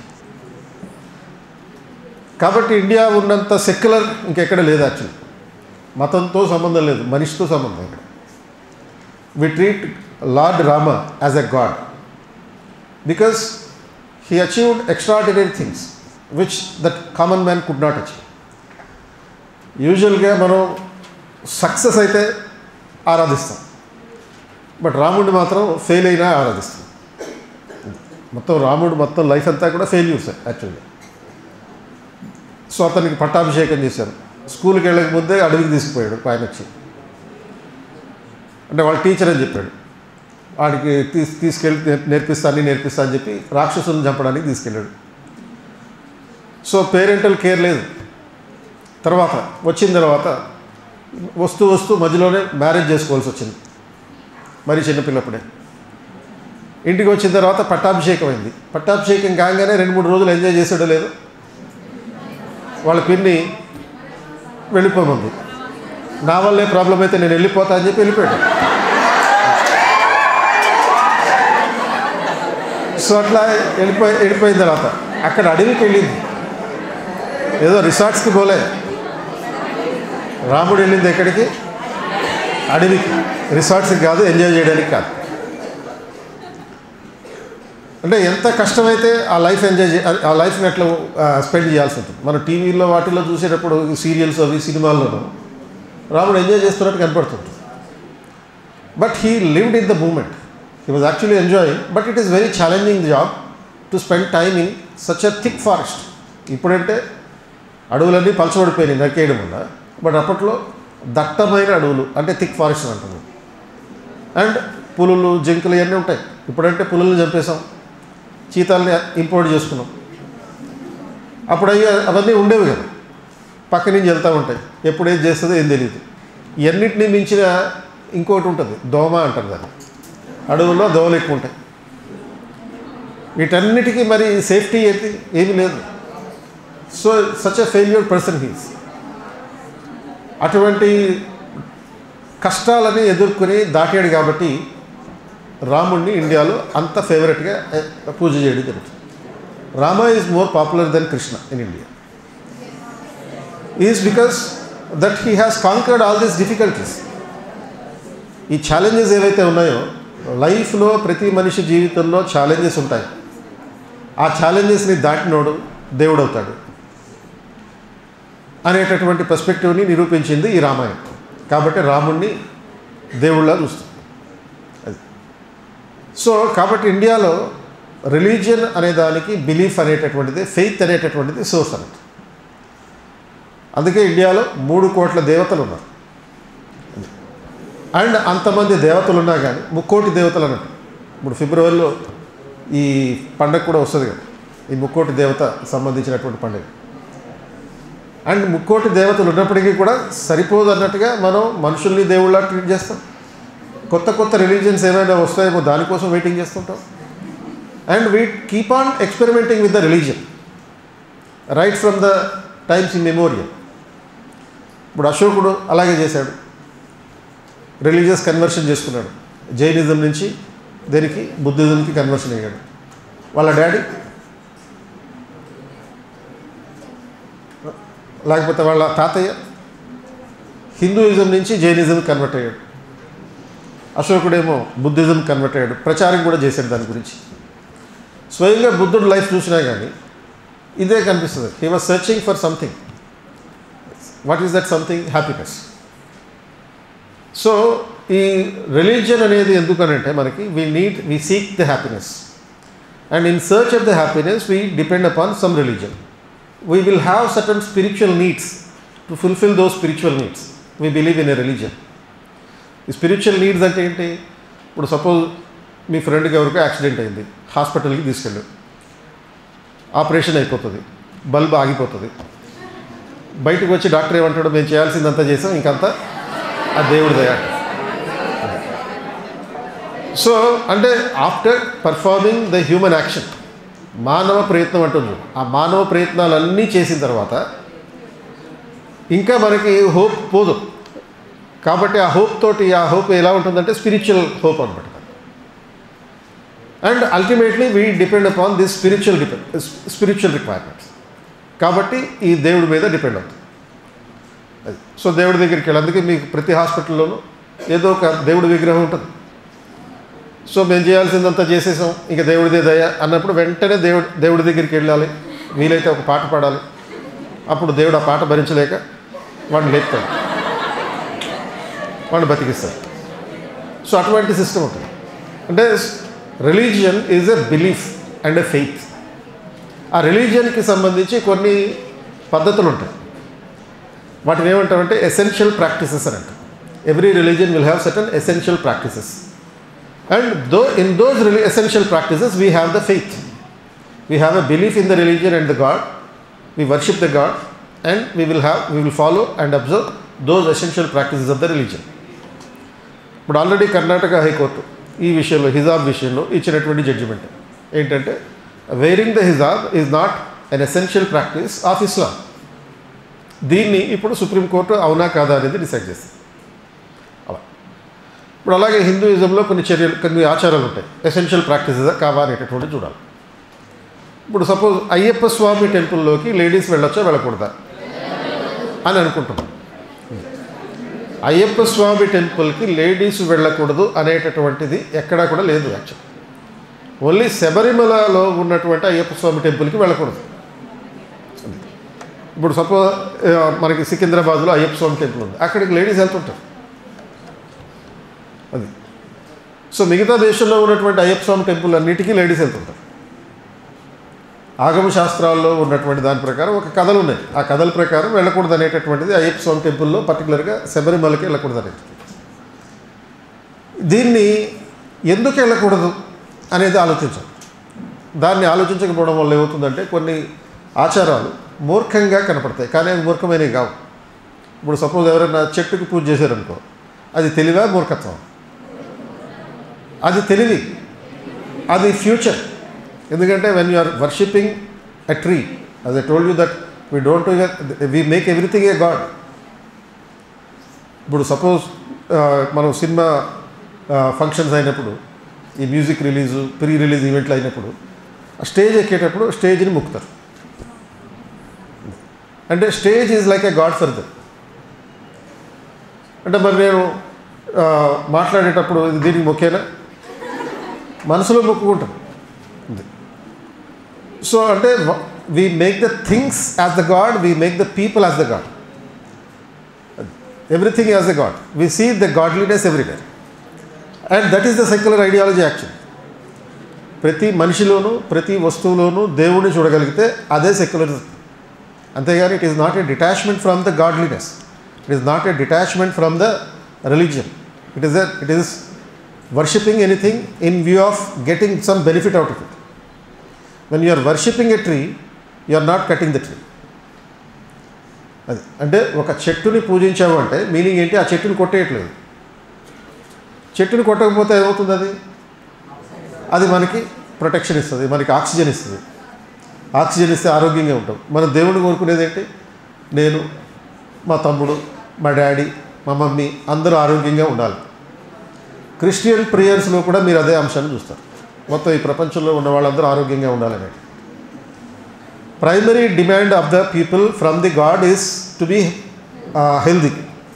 కాబట్టి ఇండియా ఉన్నంత సెక్యులర్ ఇంకెక్కడ లేదు. యాక్చువల్లీ మతంతో సంబంధం లేదు, మనిషితో సంబంధం. ఇక్కడ we treat lord Rama as a god because he achieved extraordinary things which that common man could not achieve. యూజువల్గా మనం సక్సెస్ అయితే ఆరాధిస్తాం, బట్ రాముడిని మాత్రం ఫెయిల్ అయినా ఆరాధిస్తాం. రాముడు మొత్తం లైఫ్ అంతా కూడా ఫెయిల్యూర్స్ యాక్చువల్గా. సో అతనికి పట్టాభిషేకం చేశారు. స్కూల్కి వెళ్ళక ముందే అడవికి తీసుకుపోయాడు ఆయన వచ్చి. అంటే వాళ్ళ టీచర్ అని చెప్పాడు, వాడికి తీసుకెళ్ళి నేర్పిస్తా అని చెప్పి రాక్షసులను చంపడానికి తీసుకెళ్ళాడు. సో పేరెంటల్ కేర్ లేదు. వచ్చిన తర్వాత వస్తూ మధ్యలోనే మ్యారేజ్ చేసుకోవాల్సి వచ్చింది, మరి చిన్నపిల్లప్పుడే. ఇంటికి వచ్చిన తర్వాత పట్టాభిషేకం అయింది. పట్టాభిషేకం కాగానే 2-3 రోజులు ఎంజాయ్ చేసాడో లేదు. వాళ్ళ పిన్ని వెళ్ళిపోమంది. నా వల్లే ప్రాబ్లం అయితే నేను వెళ్ళిపోతా అని చెప్పి వెళ్ళిపోయాడు. సో అట్లా వెళ్ళిపోయిన తర్వాత అక్కడ అడవికి వెళ్ళింది. ఏదో రిసార్ట్స్కి పోలే, రాముడు వెళ్ళింది ఎక్కడికి? అడవికి. రిసార్ట్స్కి కాదు, ఎంజాయ్ చేయడానికి కాదు. అంటే ఎంత కష్టమైతే ఆ లైఫ్ ఆ లైఫ్ని ఎట్లా స్పెండ్ చేయాల్సి ఉంటుంది. మనం టీవీలో వాటిల్లో చూసేటప్పుడు సీరియల్స్ అవి సినిమాల్లోనూ రాముడు ఎంజాయ్ చేస్తున్నట్టు కనపడుతుంది. But he lived in the moment. He was actually enjoying, but it is very challenging job to spend time in such a thick forest. ఇప్పుడంటే అడవులన్నీ పలచబడిపోయినాయి నరికేయడం వల్ల, బట్ అప్పట్లో దట్టమైన అడవులు అంటే థిక్ ఫారెస్ట్ అంటున్నాం. అండ్ పులులు, జింకలు ఇవన్నీ ఉంటాయి. ఇప్పుడంటే పులులను చంపేసాం, చీతాలని ఇంపోర్ట్ చేసుకున్నాం. అప్పుడు అవన్నీ ఉండేవి కదా, పక్క నుంచి వెళ్తూ ఉంటాయి. ఎప్పుడు ఏం చేస్తుందో ఏం తెలియదు. ఇవన్నిటినీ మించిన ఇంకోటి ఉంటుంది, దోమ అంటారు దాన్ని. అడవుల్లో దోమలు ఎక్కువ ఉంటాయి. వీటన్నిటికీ మరి సేఫ్టీ ఏంటి? ఏమీ లేదు. So such a failure person he's. అటువంటి కష్టాలని ఎదుర్కొని దాటాడు కాబట్టి రాముడిని ఇండియాలో అంత ఫేవరెట్గా పూజ చేయడం జరుగుతుంది. Rama is more popular than Krishna in India. Is because that he has conquered all these difficulties. ఈ ఛాలెంజెస్ ఏవైతే ఉన్నాయో, లైఫ్లో ప్రతి మనిషి జీవితంలో ఛాలెంజెస్ ఉంటాయి. ఆ ఛాలెంజెస్ని దాటినోడు దేవుడు అవుతాడు అనేటటువంటి పర్స్పెక్టివ్ని నిరూపించింది ఈ రామాయణం. కాబట్టి రాముడిని దేవుళ్ళ చూస్తుంది. అది సో కాబట్టి ఇండియాలో రిలీజియన్ అనే దానికి బిలీఫ్ అనేటటువంటిది, ఫెయిత్ అనేటటువంటిది సోర్స్ అన్నట్టు. అందుకే ఇండియాలో 3 కోట్ల దేవతలు ఉన్నారు. అండ్ అంతమంది దేవతలు ఉన్నా కానీ 3 కోటి దేవతలు అన్నట్టు. ఇప్పుడు ఫిబ్రవరిలో ఈ పండగ కూడా వస్తుంది కదా, ఈ 3 కోటి దేవత సంబంధించినటువంటి పండుగ. అండ్ 3 కోటి దేవతలు ఉన్నప్పటికీ కూడా సరిపోదు అన్నట్టుగా మనం మనుషుల్ని దేవుళ్ళ ట్రీట్ చేస్తాం. కొత్త రిలీజియన్స్ ఏమైనా వస్తాయేమో దానికోసం వెయిటింగ్ చేస్తుంటాం. And we keep on experimenting with the religion right from the times immemorial. ఇప్పుడు అశోకుడు అలాగే చేశాడు, రిలీజియస్ కన్వర్షన్ చేసుకున్నాడు. జైనిజం నుంచి దేనికి? బుద్ధిజంకి కన్వర్షన్ అయ్యాడు. వాళ్ళ డాడీ లేకపోతే వాళ్ళ తాతయ్య హిందూయిజం నుంచి జైనిజం కన్వర్ట్ అయ్యాడు. అశోకుడేమో బుద్ధిజం కన్వర్ట్ అయ్యాడు, ప్రచారం కూడా చేశాడు దాని గురించి. స్వయంగా బుద్ధుడు లైఫ్ చూసినా కానీ ఇదే కనిపిస్తుంది. He was searching for something. What is that something? Happiness. So ఈ రిలీజియన్ అనేది ఎందుకనంటే మనకి we seek the happiness, and in search of the happiness we depend upon some religion. We will have certain spiritual needs. To fulfill those spiritual needs, we believe in a religion. ఈ spiritual needs అంటే ఏంటి? ఇప్పుడు suppose మీ ఫ్రెండ్కి ఎవరికో accident అయింది, హాస్పిటల్కి తీసుకెళ్ళాడు, operation అయిపోతుంది, బల్బ్ ఆగిపోతుంది, బయటకు వచ్చి డాక్టర్ ఏమంటాడు, మేము చేయాల్సిందంతా చేసాం, ఇంకంతా ఆ దేవుడి దయ. సో అంటే after performing the human action, మానవ ప్రయత్నం అంటుంది, ఆ మానవ ప్రయత్నాలన్నీ చేసిన తర్వాత ఇంకా మనకి హోప్ పోదు. కాబట్టి ఆ హోప్ తోటి, ఆ హోప్ ఎలా ఉంటుందంటే స్పిరిచువల్ హోప్ అనమాట. And ultimately we depend upon this spiritual requirements. కాబట్టి ఈ దేవుడి మీద డిపెండ్ అవుతుంది. సో దేవుడి దగ్గరికి వెళ్ళి, అందుకే మీకు ప్రతి హాస్పిటల్లోనూ ఏదో ఒక దేవుడి విగ్రహం ఉంటుంది. సో మేము చేయాల్సిందంతా చేసేసాం, ఇంకా దేవుడిదే దయ అన్నప్పుడు వెంటనే దేవుడి దగ్గరికి వెళ్ళాలి, వీలైతే ఒక పాట పాడాలి. అప్పుడు దేవుడు ఆ పాట భరించలేక వాడిని లేపుతాడు, వాడిని బతికిస్తాడు. సో అటువంటి సిస్టమ్ ఉంటుంది. అంటే religion is a belief and a faith. ఆ రిలీజియన్కి సంబంధించి కొన్ని పద్ధతులు ఉంటాయి. వాటిని ఏమంటామంటే ఎసెన్షియల్ ప్రాక్టీసెస్ అని అంటారు. Every religion will have certain essential practices. And in those essential practices, we have the faith. We have a belief in the religion and the God. We worship the God, and we will follow and observe those essential practices of the religion. But already Karnataka High Court ఈ విషయంలో, హిజాబ్ విషయంలో ఇచ్చినటువంటి judgement ఏంటంటే, wearing the hijab is not an essential practice of Islam. దీన్ని ఇప్పుడు supreme court అవునా కాదా అనేది డిసైడ్ చేస్తుంది. ఇప్పుడు అలాగే హిందూయిజంలో కొన్ని ఆచారాలు ఉంటాయి, ఎసెన్షియల్ ప్రాక్టీసెస్ కావా అనేటటువంటి చూడాలి. ఇప్పుడు సపోజ్ అయ్యప్ప స్వామి టెంపుల్లోకి లేడీస్ వెళ్ళొచ్చా వెళ్ళకూడదా అని అనుకుంటున్నాం. అయ్యప్ప స్వామి టెంపుల్కి లేడీస్ వెళ్ళకూడదు అనేటటువంటిది ఎక్కడా కూడా లేదు. యాక్చువల్ ఓన్లీ శబరిమలలో ఉన్నటువంటి అయ్యప్ప స్వామి టెంపుల్కి వెళ్ళకూడదు. ఇప్పుడు సపోజ్ మనకి సికింద్రాబాద్లో అయ్యప్ప స్వామి టెంపుల్ ఉంది, అక్కడికి లేడీస్ వెళ్తుంటారు. అది సో మిగతా దేశంలో ఉన్నటువంటి అయ్యప్ప స్వామి టెంపుల్ అన్నిటికీ లేడీస్ వెళ్తుంటారు. ఆగమ శాస్త్రాల్లో ఉన్నటువంటి దాని ప్రకారం ఒక కథలు ఉన్నాయి. ఆ కథల ప్రకారం వెళ్ళకూడదు అనేటటువంటిది అయ్యప్ప స్వామి టెంపుల్లో పర్టికులర్గా శబరిమలకి వెళ్ళకూడదు అనేది. దీన్ని ఎందుకు వెళ్ళకూడదు అనేది ఆలోచించాలి. దాన్ని ఆలోచించకపోవడం వల్ల ఏమవుతుందంటే కొన్ని ఆచారాలు మూర్ఖంగా కనపడతాయి, కానీ అవి మూర్ఖమైనవి కావు. ఇప్పుడు సపోజ్ ఎవరైనా చెట్టుకు పూజ చేశారనుకో, అది తెలివా మూర్ఖత్వం? అది తెలివి, అది ఫ్యూచర్. ఎందుకంటే when you are worshipping a tree, as I told you that we make everything a god. ఇప్పుడు సపోజ్ మనం సినిమా ఫంక్షన్స్ అయినప్పుడు, ఈ మ్యూజిక్ రిలీజు, ప్రీ రిలీజ్ ఈవెంట్లు అయినప్పుడు స్టేజ్ ఎక్కేటప్పుడు స్టేజ్ని ముక్తారు. అంటే stage is like a god for them. అంటే మరి నేను మాట్లాడేటప్పుడు దీనికి మొక్కేనా? మనసులో మొక్కుకుంటాం. సో అంటే we make the things as the god, we make the people as the god, everything as the god. We see the godliness everywhere, and that is the secular ideology actual. ప్రతి మనిషిలోనూ ప్రతి వస్తువులోనూ దేవుడిని చూడగలిగితే అదే secularism. అంతేగాని it is not a detachment from the godliness, it is not a detachment from the religion. It is worshipping anything in view of getting some benefit out of it. When you are worshipping a tree, you are not cutting the tree. అది అంటే ఒక చెట్టుని పూజించావు అంటే meaning ఏంటి? ఆ చెట్టుని కొట్టేయట్లేదు. చెట్టుని కొట్టకపోతే ఏమవుతుంది? అది మనకి ప్రొటెక్షన్ ఇస్తుంది, మనకి ఆక్సిజన్ ఇస్తుంది. ఆక్సిజన్ ఇస్తే ఆరోగ్యంగా ఉంటాం. మన దేవుడిని కోరుకునేది ఏంటి? నేను, మా తమ్ముడు, మా డాడీ, మా మమ్మీ అందరూ ఆరోగ్యంగా ఉండాలి. క్రిస్టియన్ ప్రేయర్స్లో కూడా మీరు అదే అంశాన్ని చూస్తారు. మొత్తం ఈ ప్రపంచంలో ఉన్న వాళ్ళందరూ ఆరోగ్యంగా ఉండాలని. Primary demand of the people from the god is to be healthy.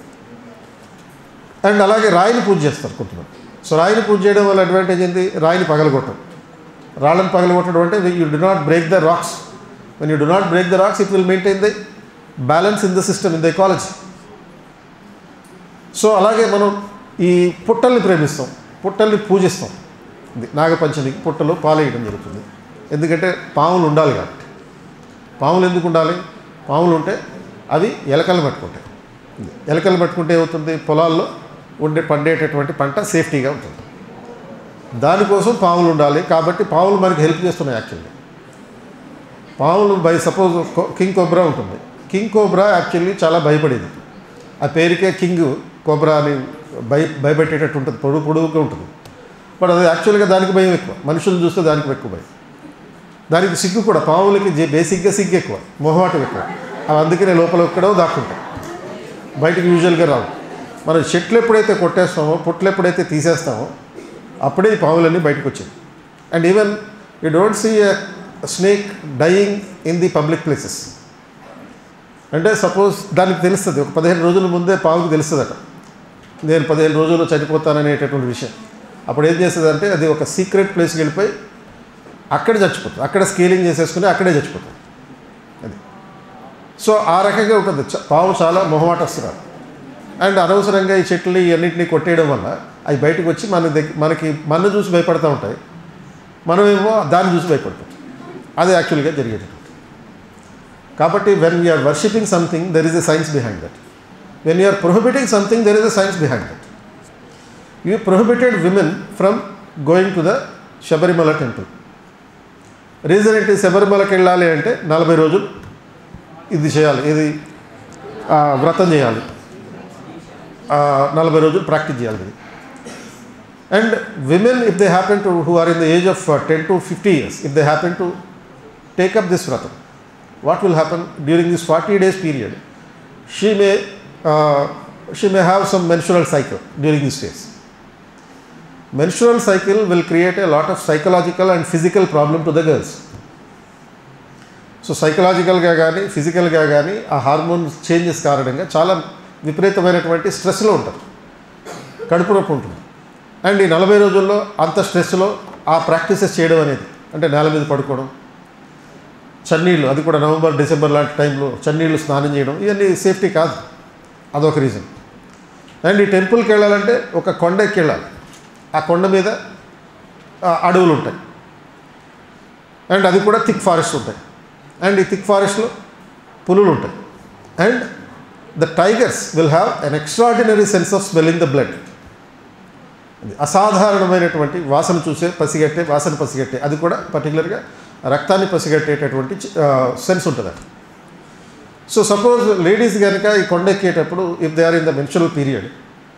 And అలాగే రాయిని పూజ చేస్తారు కొంతమంది. సో రాయిని పూజ చేయడం వల్ల అడ్వాంటేజ్ ఏంటి? రాయిని పగలగొట్టడం. రాళ్ళని పగలగొట్టడం అంటే you do not break the rocks. When you do not break the rocks, it will maintain the balance in the system, in the ecology. So అలాగే మనం ఈ పుట్టల్ని ప్రేమిస్తాం, పుట్టల్ని పూజిస్తాం. నాగపంచమికి పుట్టలో పాలేయడం జరుగుతుంది. ఎందుకంటే పాములు ఉండాలి కాబట్టి. పాములు ఎందుకు ఉండాలి? పాములు ఉంటే అవి ఎలకలు పట్టుకుంటాయి. ఎలకలు పట్టుకుంటే ఏమవుతుంది? పొలాల్లో పండేటటువంటి పంట సేఫ్టీగా ఉంటుంది. దానికోసం పాములు ఉండాలి. కాబట్టి పాములు మనకి హెల్ప్ చేస్తున్నాయి. యాక్చువల్లీ పాములు సపోజ్ కింగ్ కోబ్రా ఉంటుంది. కింగ్ కోబ్రా యాక్చువల్లీ చాలా భయపడేది. ఆ పేరుకే కింగ్ కోబ్రా అని భయపెట్టేటట్టు ఉంటుంది, పొడుగుగా ఉంటుంది. బట్ అది యాక్చువల్గా దానికి భయం ఎక్కువ, మనుషులను చూస్తే దానికి ఎక్కువ భయం. దానికి సిగ్గు కూడా, పాములకి బేసిక్గా సిగ్గు ఎక్కువ, మొహమాటం ఎక్కువ. అవి అందుకనే లోపల ఎక్కడో దాక్కుంటాయి, బయటకు యూజువల్గా రావు. మనం చెట్లు ఎప్పుడైతే కొట్టేస్తామో, పుట్లు ఎప్పుడైతే తీసేస్తామో అప్పుడే ఈ పాములన్నీ బయటకు వచ్చాయి. And even you don't see a snake dying in the public places. అంటే సపోజ్ దానికి తెలుస్తుంది, ఒక 15 రోజుల ముందే పాముకి తెలుస్తుందట నేను 15 రోజుల్లో చనిపోతాననేటటువంటి విషయం. అప్పుడు ఏం చేస్తుంది అంటే అది ఒక సీక్రెట్ ప్లేస్కి వెళ్ళిపోయి అక్కడే చచ్చిపోతుంది, అక్కడ స్కేలింగ్ చేసేసుకుని అక్కడే చచ్చిపోతుంది. అది సో ఆ రకంగా ఉంటుంది. పాము చాలా మొహమాటస్తున్నారు. అండ్ అనవసరంగా ఈ చెట్లు ఇవన్నింటినీ కొట్టేయడం వల్ల అవి బయటకు వచ్చి మనకి చూసి భయపడుతూ ఉంటాయి, మనమేమో దాన్ని చూసి భయపడతాం. అది యాక్చువల్గా జరిగేటటువంటి. కాబట్టి when you are worshipping something there is a science behind that. When you are prohibiting something there is a science behind that. You prohibited women from going to the Sabarimala temple. Reason ఏంటి? శబరిమలకి వెళ్ళాలి అంటే 40 రోజులు ఇది చేయాలి, ఇది వ్రతం చేయాలి, 40 రోజులు ప్రాక్టీస్ చేయాలి ఇది. And women if they happen to who are in the age of 10 to 50 years, if they happen to take up this vratam, what will happen during this 40 days period? She may have some menstrual cycle during these days. Menstrual cycle will create a lot of psychological and physical problem to the girls. So సైకలాజికల్గా కానీ ఫిజికల్గా కానీ ఆ hormones changes కారణంగా చాలా విపరీతమైనటువంటి స్ట్రెస్లో ఉంటారు, కడుపు నొప్పి ఉంటుంది. అండ్ ఈ 40 రోజుల్లో అంత స్ట్రెస్లో ఆ ప్రాక్టీసెస్ చేయడం అనేది, అంటే నేల మీద పడుకోవడం, చన్నీళ్ళు, అది కూడా నవంబర్ డిసెంబర్ లాంటి టైంలో చన్నీళ్ళు స్నానం చేయడం, ఇవన్నీ సేఫ్టీ కాదు, అదొక రీజన్. అండ్ ఈ టెంపుల్కి వెళ్ళాలంటే ఒక కొండ ఎక్కి వెళ్ళాలి, ఆ కొండ మీద అడవులు ఉంటాయి, అండ్ అది కూడా థిక్ ఫారెస్ట్ ఉంటాయి. అండ్ ఈ థిక్ ఫారెస్ట్లో పులులు ఉంటాయి. And the tigers will have an extraordinary sense of smelling the blood. అసాధారణమైనటువంటి వాసన చూసే వాసన పసిగట్టే, అది కూడా పర్టికులర్గా రక్తాన్ని పసిగట్టేటటువంటి సెన్స్ ఉంటుంది. సో సపోజ్ లేడీస్ కనుక ఈ కొండ ఎక్కేటప్పుడు if they are in the menstrual period,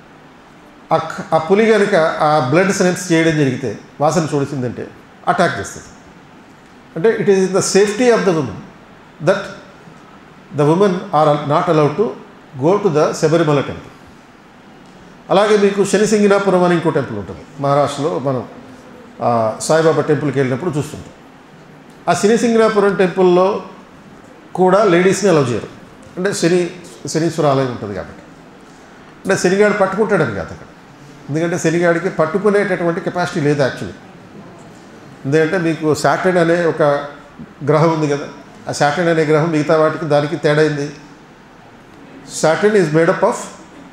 ఆ పులి కనుక ఆ బ్లడ్ సెన్స్ చేయడం జరిగితే, వాసన చూసిందంటే అటాక్ చేస్తుంది. అంటే it is in the safety of the women that the women are not allowed to go to the Sabarimala temple. అలాగే మీకు శనిసింగినాపురం అని ఇంకో టెంపుల్ ఉంటుంది మహారాష్ట్రలో, మనం సాయిబాబా టెంపుల్కి వెళ్ళినప్పుడు చూస్తుంటాం. ఆ శనిసింగినాపురం టెంపుల్లో కూడా లేడీస్ని అలౌ చేయరు. అంటే శనీశ్వర ఆలయం ఉంటుంది కాబట్టి, అంటే శనిగాడు పట్టుకుంటాడని కాదు అక్కడ, ఎందుకంటే శనిగాడికి పట్టుకునేటటువంటి కెపాసిటీ లేదు యాక్చువల్లీ. ఎందుకంటే మీకు సాటర్న్ అనే ఒక గ్రహం ఉంది కదా, ఆ సాటర్న్ అనే గ్రహం మిగతా వాటికి దానికి తేడా అయింది. Saturn is made up of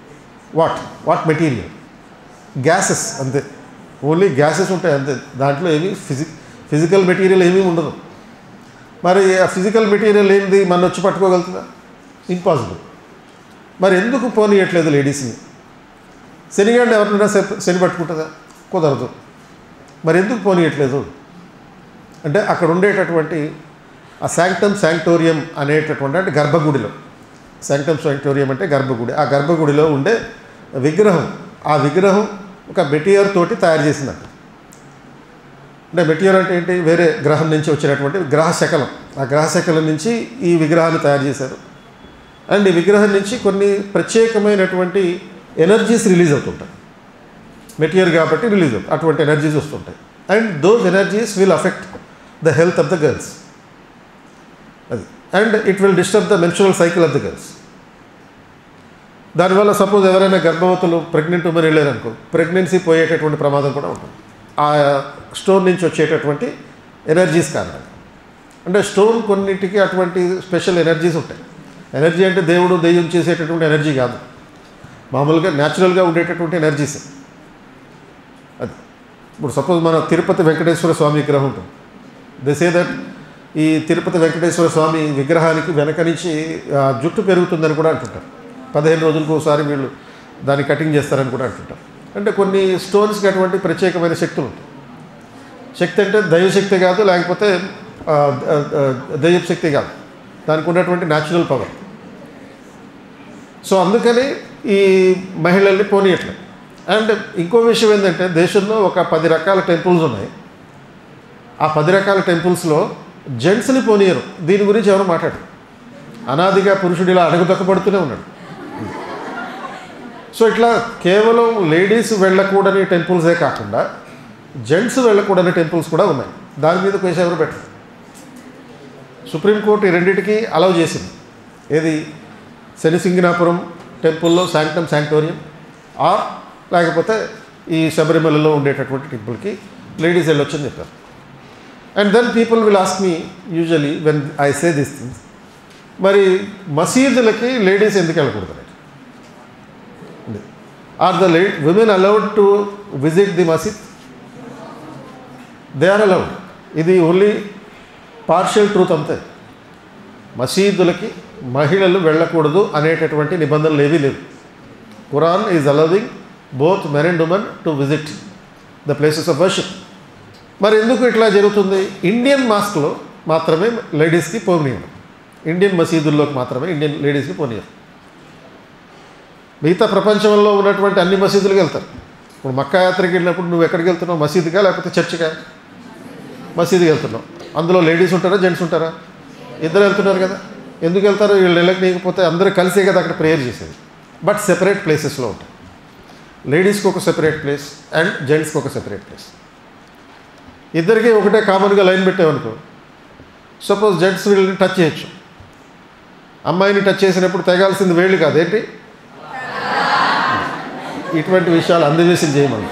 what material? Gases, అంతే, ఓన్లీ గ్యాసెస్ ఉంటాయి అంతే, దాంట్లో ఏమీ ఫిజికల్ మెటీరియల్ ఏమీ ఉండదు. మరి ఆ ఫిజికల్ మెటీరియల్ ఏంది మన వచ్చి పట్టుకోగలుగుతుందా? ఇంపాసిబుల్. మరి ఎందుకు పోనీయట్లేదు లేడీస్ని? శనిగాడిని ఎవరినైనా శని పట్టుకుంటుందా? కుదరదు. మరి ఎందుకు పోనీయట్లేదు అంటే అక్కడ ఉండేటటువంటి ఆ శాంక్టోరియం అనేటటువంటి, అంటే గర్భగుడిలో, శాంక్టోరియం అంటే గర్భగుడి, ఆ గర్భగుడిలో ఉండే విగ్రహం, ఆ విగ్రహం ఒక మెటీరియల్ తోటి తయారు చేసిందంట. అంటే మెటీరియల్ అంటే ఏంటి? వేరే గ్రహం నుంచి వచ్చినటువంటి గ్రహశకలం, ఆ గ్రహశకలం నుంచి ఈ విగ్రహాన్ని తయారు చేశారు. అండ్ ఈ విగ్రహం నుంచి కొన్ని ప్రత్యేకమైనటువంటి ఎనర్జీస్ రిలీజ్ అవుతుంటాయి, మెటీరియల్ కాబట్టి రిలీజ్ అవుతాయి, అటువంటి ఎనర్జీస్ వస్తుంటాయి. And those energies will affect the health of the girls. అది and it will disturb the menstrual cycle of the girls. దానివల్ల సపోజ్ ఎవరైనా గర్భవతులు ప్రెగ్నెంట్ ఉమెన్ వెళ్ళారనుకో, ప్రెగ్నెన్సీ పోయేటటువంటి ప్రమాదం కూడా ఉంటుంది ఆ స్టోన్ నుంచి వచ్చేటటువంటి ఎనర్జీస్ కారణంగా. అంటే స్టోన్ కొన్నింటికి అటువంటి స్పెషల్ ఎనర్జీస్ ఉంటాయి. ఎనర్జీ అంటే దేవుడు దెయ్యం చేసేటటువంటి ఎనర్జీ కాదు, మామూలుగా న్యాచురల్గా ఉండేటటువంటి ఎనర్జీస్. అది ఇప్పుడు సపోజ్ మన తిరుపతి వెంకటేశ్వర స్వామి విగ్రహం ఉంటుంది. దే సే దట్ ఈ తిరుపతి వెంకటేశ్వర స్వామి విగ్రహానికి వెనక నుంచి జుట్టు పెరుగుతుందని కూడా అంటుంటారు. 15 రోజులకు ఒకసారి వీళ్ళు దాన్ని కటింగ్ చేస్తారని కూడా అంటుంటారు. అంటే కొన్ని స్టోన్స్కి అటువంటి ప్రత్యేకమైన శక్తులు ఉంటాయి. శక్తి అంటే దైవశక్తి కాదు, లేకపోతే దైవపు శక్తి కాదు, దానికి ఉన్నటువంటి న్యాచురల్ పవర్. సో అందుకని ఈ మహిళల్ని పోనీయట్లేదు. అండ్ ఇంకో విషయం ఏంటంటే దేశంలో ఒక 10 రకాల టెంపుల్స్ ఉన్నాయి. ఆ 10 రకాల టెంపుల్స్లో జెంట్స్ని పోనీయరు. దీని గురించి ఎవరు మాట్లాడరు. అనాదిగా పురుషుడు ఇలా అడుగుదొక్కబడుతూనే ఉన్నాడు. సో ఇట్లా కేవలం లేడీస్ వెళ్ళకూడని టెంపుల్సే కాకుండా జెంట్స్ వెళ్ళకూడని టెంపుల్స్ కూడా ఉన్నాయి. దాని మీద కేసు ఎవరు పెట్టరు. సుప్రీంకోర్టు ఈ రెండింటికి అలౌ చేసింది. ఏది శనిసింగనాపురం టెంపుల్లో శాంక్టమ్ శాంక్టోరియం ఆర్ లేకపోతే ఈ శబరిమలలో ఉండేటటువంటి టెంపుల్కి లేడీస్ వెళ్ళొచ్చని చెప్పారు. And then people will ask me usually when I say this things, మరి మసీదులకి లేడీస్ ఎందుకు వెళ్ళకూడదు? Are the women allowed to visit the మసీద్? They are allowed. ఇది ఓన్లీ పార్షియల్ ట్రూత్ అంతే. మసీదులకి మహిళలు వెళ్ళకూడదు అనేటటువంటి నిబంధనలు ఏవీ లేవు. Quran is allowing both men and women to visit the places of worship. మరి ఎందుకు ఇట్లా జరుగుతుంది? ఇండియన్ మాస్క్లో మాత్రమే లేడీస్కి పోనీయరు, ఇండియన్ మసీదుల్లోకి మాత్రమే ఇండియన్ లేడీస్కి పోనీయరు. మిగతా ప్రపంచంలో ఉన్నటువంటి అన్ని మసీదులకు వెళ్తారు. ఇప్పుడు మక్కా యాత్రకి వెళ్ళినప్పుడు నువ్వు ఎక్కడికి వెళ్తున్నావు? మసీదుగా లేకపోతే చర్చిగా? మసీదుకి వెళ్తున్నావు. అందులో లేడీస్ ఉంటారా జెంట్స్ ఉంటారా? ఇద్దరు వెళ్తున్నారు కదా. ఎందుకు వెళ్తారు? వీళ్ళు వెళ్ళకపోతే అందరూ కలిసే కదా అక్కడ ప్రేయర్ చేసేది. బట్ సెపరేట్ ప్లేసెస్లో ఉంటాయి. లేడీస్కి ఒక సెపరేట్ ప్లేస్ అండ్ జెంట్స్కి ఒక సెపరేట్ ప్లేస్. ఇద్దరికి ఒకటే కామన్గా లైన్ పెట్టామనుకో, సపోజ్ జెంట్స్ వీళ్ళని టచ్ చేయొచ్చు, అమ్మాయిని టచ్ చేసినప్పుడు తెగాల్సింది వేళ్ళు కాదు, ఏంటి? ఇటువంటి విషయాలు అందవేసి చేయమని.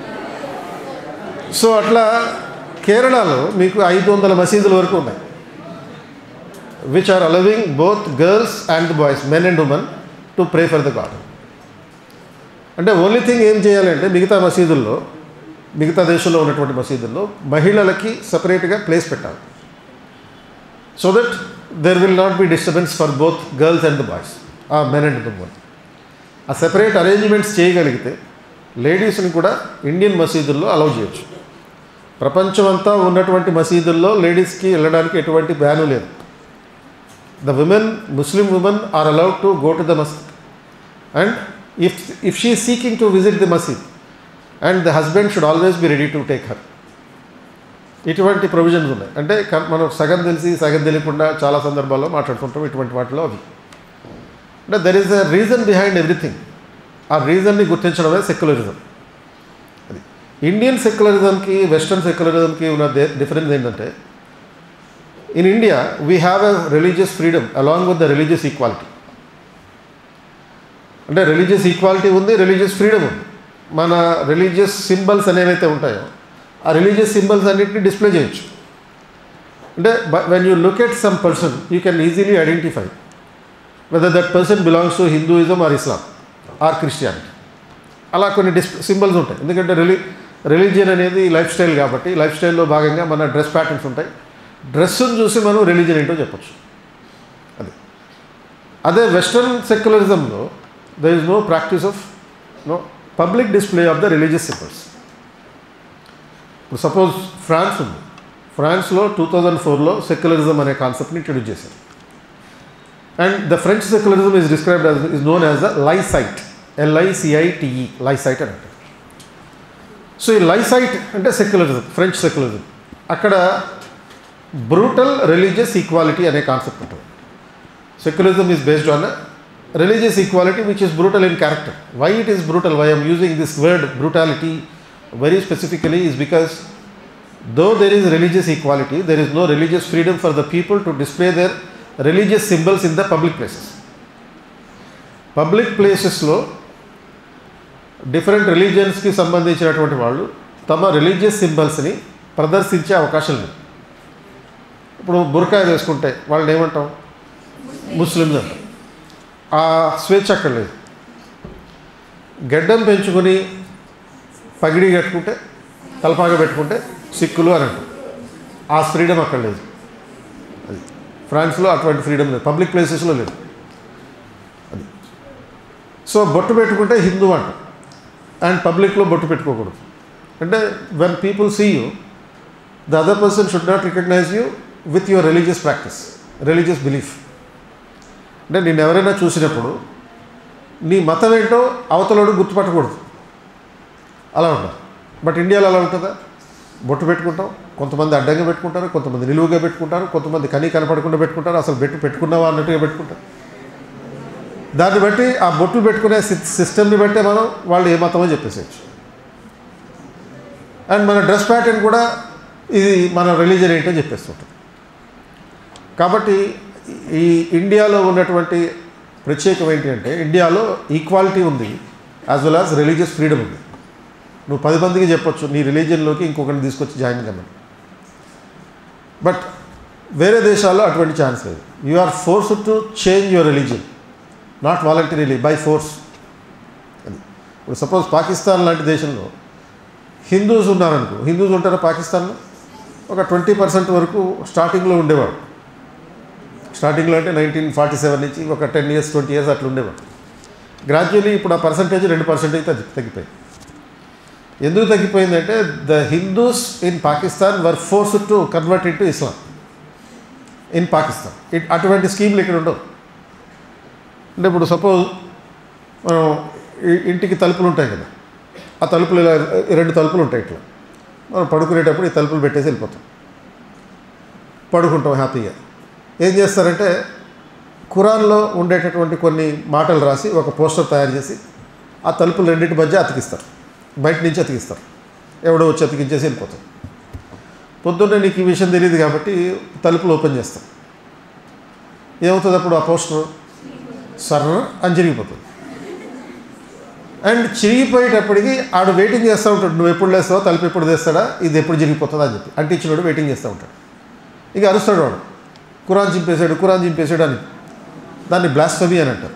సో అట్లా కేరళలో మీకు 500 మసీదుల వరకు ఉన్నాయి, which are allowing both girls and boys, men and women to pray for the god. అంటే ఓన్లీ థింగ్ ఏం చేయాలంటే మిగతా మసీదుల్లో, మిగతా దేశంలో ఉన్నటువంటి మసీదుల్లో మహిళలకి సపరేట్గా ప్లేస్ పెట్టాలి. So that there will not be disturbance for both girls and the boys, ఆ మెన్ అండ్ ద ఉమెన్. ఆ సెపరేట్ అరేంజ్మెంట్స్ చేయగలిగితే లేడీస్ని కూడా ఇండియన్ మసీదుల్లో అలౌ చేయొచ్చు. ప్రపంచం అంతా ఉన్నటువంటి మసీదుల్లో లేడీస్కి వెళ్ళడానికి ఎటువంటి బ్యాను లేదు. The women, Muslim women are allowed to go to the మసీద్ and if she is seeking to visit the masjid, and the husband should always be ready to take her. ఇటువంటి ప్రొవిజన్స్ ఉన్నాయి. అంటే మనం సగం తెలిసి సగం తెలియకుండా చాలా సందర్భాల్లో మాట్లాడుకుంటాం ఇటువంటి వాటిలో. అవి అంటే there is a reason behind everything. ఆ రీజన్ని గుర్తించడమే సెక్యులరిజం. అది ఇండియన్ సెక్యులరిజంకి వెస్ట్రన్ సెక్యులరిజంకి ఉన్న డిఫరెన్స్ ఏంటంటే, in India we have a religious freedom along with the religious equality. అంటే రిలీజియస్ ఈక్వాలిటీ ఉంది, రిలీజియస్ ఫ్రీడమ్ ఉంది. మన రిలీజియస్ సింబల్స్ అనేవైతే ఉంటాయో ఆ రిలీజియస్ సింబల్స్ అన్నింటినీ డిస్ప్లే చేయొచ్చు. అంటే when you look at some person you can easily identify whether that person belongs to Hinduism or Islam or Christianity. అలా కొన్ని సింబల్స్ ఉంటాయి. ఎందుకంటే రిలీజియన్ అనేది లైఫ్ స్టైల్ కాబట్టి లైఫ్ స్టైల్లో భాగంగా మన డ్రెస్ ప్యాటర్న్స్ ఉంటాయి. డ్రెస్సును చూసి మనం రిలీజియన్ ఏంటో చెప్పచ్చు. అదే వెస్ట్రన్ సెక్యులరిజంలో there is no practice of public display of the religious symbols. సపోజ్ ఫ్రాన్స్ ఉంది. ఫ్రాన్స్లో 2004లో సెక్యులరిజం అనే కాన్సెప్ట్ని ఇంట్రడ్యూస్ చేశారు. And the French secularism is described is known as the laicite, LICITE, laicite అని అంటారు. సో ఈ లైసైట్ అంటే సెక్యులరిజం, ఫ్రెంచ్ సెక్యులరిజం. అక్కడ బ్రూటల్ రిలీజియస్ ఈక్వాలిటీ అనే కాన్సెప్ట్ ఉంటుంది. Secularism is based on religious equality which is brutal in character. Why it is brutal, why I am using this word brutality very specifically, is because though there is religious equality, there is no religious freedom for the people to display their religious symbols in the public places. Public places లో different రిలీజియన్స్కి సంబంధించినటువంటి వాళ్ళు తమ religious సింబల్స్ని ప్రదర్శించే అవకాశం లేదు. ఇప్పుడు బుర్కా వేసుకుంటే వాళ్ళని ఏమంటాం? ముస్లిమ్స్ అంటాం. ఆ స్వేచ్ఛ అక్కడ లేదు. గడ్డం పెంచుకొని పగిడి కట్టుకుంటే, తలపాగా పెట్టుకుంటే సిక్కులు అని అంటాం. ఆ ఫ్రీడమ్ అక్కడ లేదు. అది ఫ్రాన్స్లో అటువంటి ఫ్రీడమ్ లేదు, పబ్లిక్ ప్లేసెస్లో లేదు. అది సో బొట్టు పెట్టుకుంటే హిందూ అంటాం, అండ్ పబ్లిక్లో బొట్టు పెట్టుకోకూడదు. అంటే when people see you the other person should not recognize you with your religious practice, religious belief. అంటే నేను ఎవరైనా చూసినప్పుడు నీ మతం ఏంటో అవతలోడు గుర్తుపట్టకూడదు, అలా ఉంటారు. బట్ ఇండియాలో అలా ఉంటుందా? బొట్టు పెట్టుకుంటాం, కొంతమంది అడ్డంగా పెట్టుకుంటారు, కొంతమంది నిలువుగా పెట్టుకుంటారు, కొంతమంది కనపడకుండా పెట్టుకుంటారు, అసలు పెట్టుకున్నావా అన్నట్టుగా పెట్టుకుంటారు. దాన్ని బట్టి ఆ బొట్లు పెట్టుకునే సిస్టమ్ని బట్టే మనం వాళ్ళు ఏ మతమో చెప్పేసేయచ్చు. అండ్ మన డ్రెస్ ప్యాటర్న్ కూడా ఇది మన రిలీజన్ ఏంటో చెప్పేస్తుంటాం. కాబట్టి ఈ ఇండియాలో ఉన్నటువంటి ప్రత్యేకం ఏంటి అంటే ఇండియాలో ఈక్వాలిటీ ఉంది, as well as religious freedom ఉంది. నువ్వు 10 మందికి చెప్పొచ్చు నీ రిలీజియన్లోకి ఇంకొకరిని తీసుకొచ్చి జాయిన్ కమ్మని. బట్ వేరే దేశాల్లో అటువంటి ఛాన్స్ లేదు. You are forced to change your religion, not voluntarily, by force. అది ఇప్పుడు సపోజ్ పాకిస్తాన్ లాంటి దేశంలో హిందూస్ ఉన్నారనుకో, హిందూస్ ఉంటారా పాకిస్తాన్లో? ఒక 20% వరకు స్టార్టింగ్లో ఉండేవాడు. స్టార్టింగ్లో అంటే 1947 నుంచి ఒక 10 years 20 years అట్లా ఉండేవాడు. గ్రాడ్యువల్లీ ఇప్పుడు ఆ పర్సంటేజ్ 2% తగ్గిపోయింది. ఎందుకు తగ్గిపోయిందంటే the Hindus in Pakistan were forced to convert into Islam in Pakistan. అటువంటి స్కీమ్లు ఇక్కడ ఉండవు. అంటే ఇప్పుడు సపోజ్ మనం ఇంటికి తలుపులు ఉంటాయి కదా, ఆ తలుపులు ఇలా 2 తలుపులు ఉంటాయి. ఇట్లా మనం పడుకునేటప్పుడు ఈ తలుపులు పెట్టేసి వెళ్ళిపోతాం, పడుకుంటాం హ్యాపీగా. ఏం చేస్తారంటే ఖురాన్లో ఉండేటటువంటి కొన్ని మాటలు రాసి ఒక పోస్టర్ తయారు చేసి ఆ తలుపులు రెండింటి మధ్య అతికిస్తారు, బయట నుంచి అతికిస్తారు. ఎవడో వచ్చి అతికించేసి వెళ్ళిపోతాం. పొద్దున్నే నీకు ఈ విషయం తెలియదు కాబట్టి తలుపులు ఓపెన్ చేస్తాం. ఏమవుతుంది అప్పుడు? ఆ పోస్టర్ సర్ర అని చిరిగిపోతుంది. అండ్ చిరిగిపోయేటప్పటికి ఆడు వెయిటింగ్ చేస్తూ ఉంటాడు, నువ్వు ఎప్పుడు లేస్తావో, తలుపు ఎప్పుడు తెస్తాడా, ఇది ఎప్పుడు చిరిగిపోతుందా అని చెప్పి. అంటే ఇచ్చినోడు వెయిటింగ్ చేస్తూ ఉంటాడు. ఇక అరుస్తాడు వాడు, ఖురాన్ చింపేశాడు అని. దాన్ని బ్లాస్ఫమీ అని అంటారు.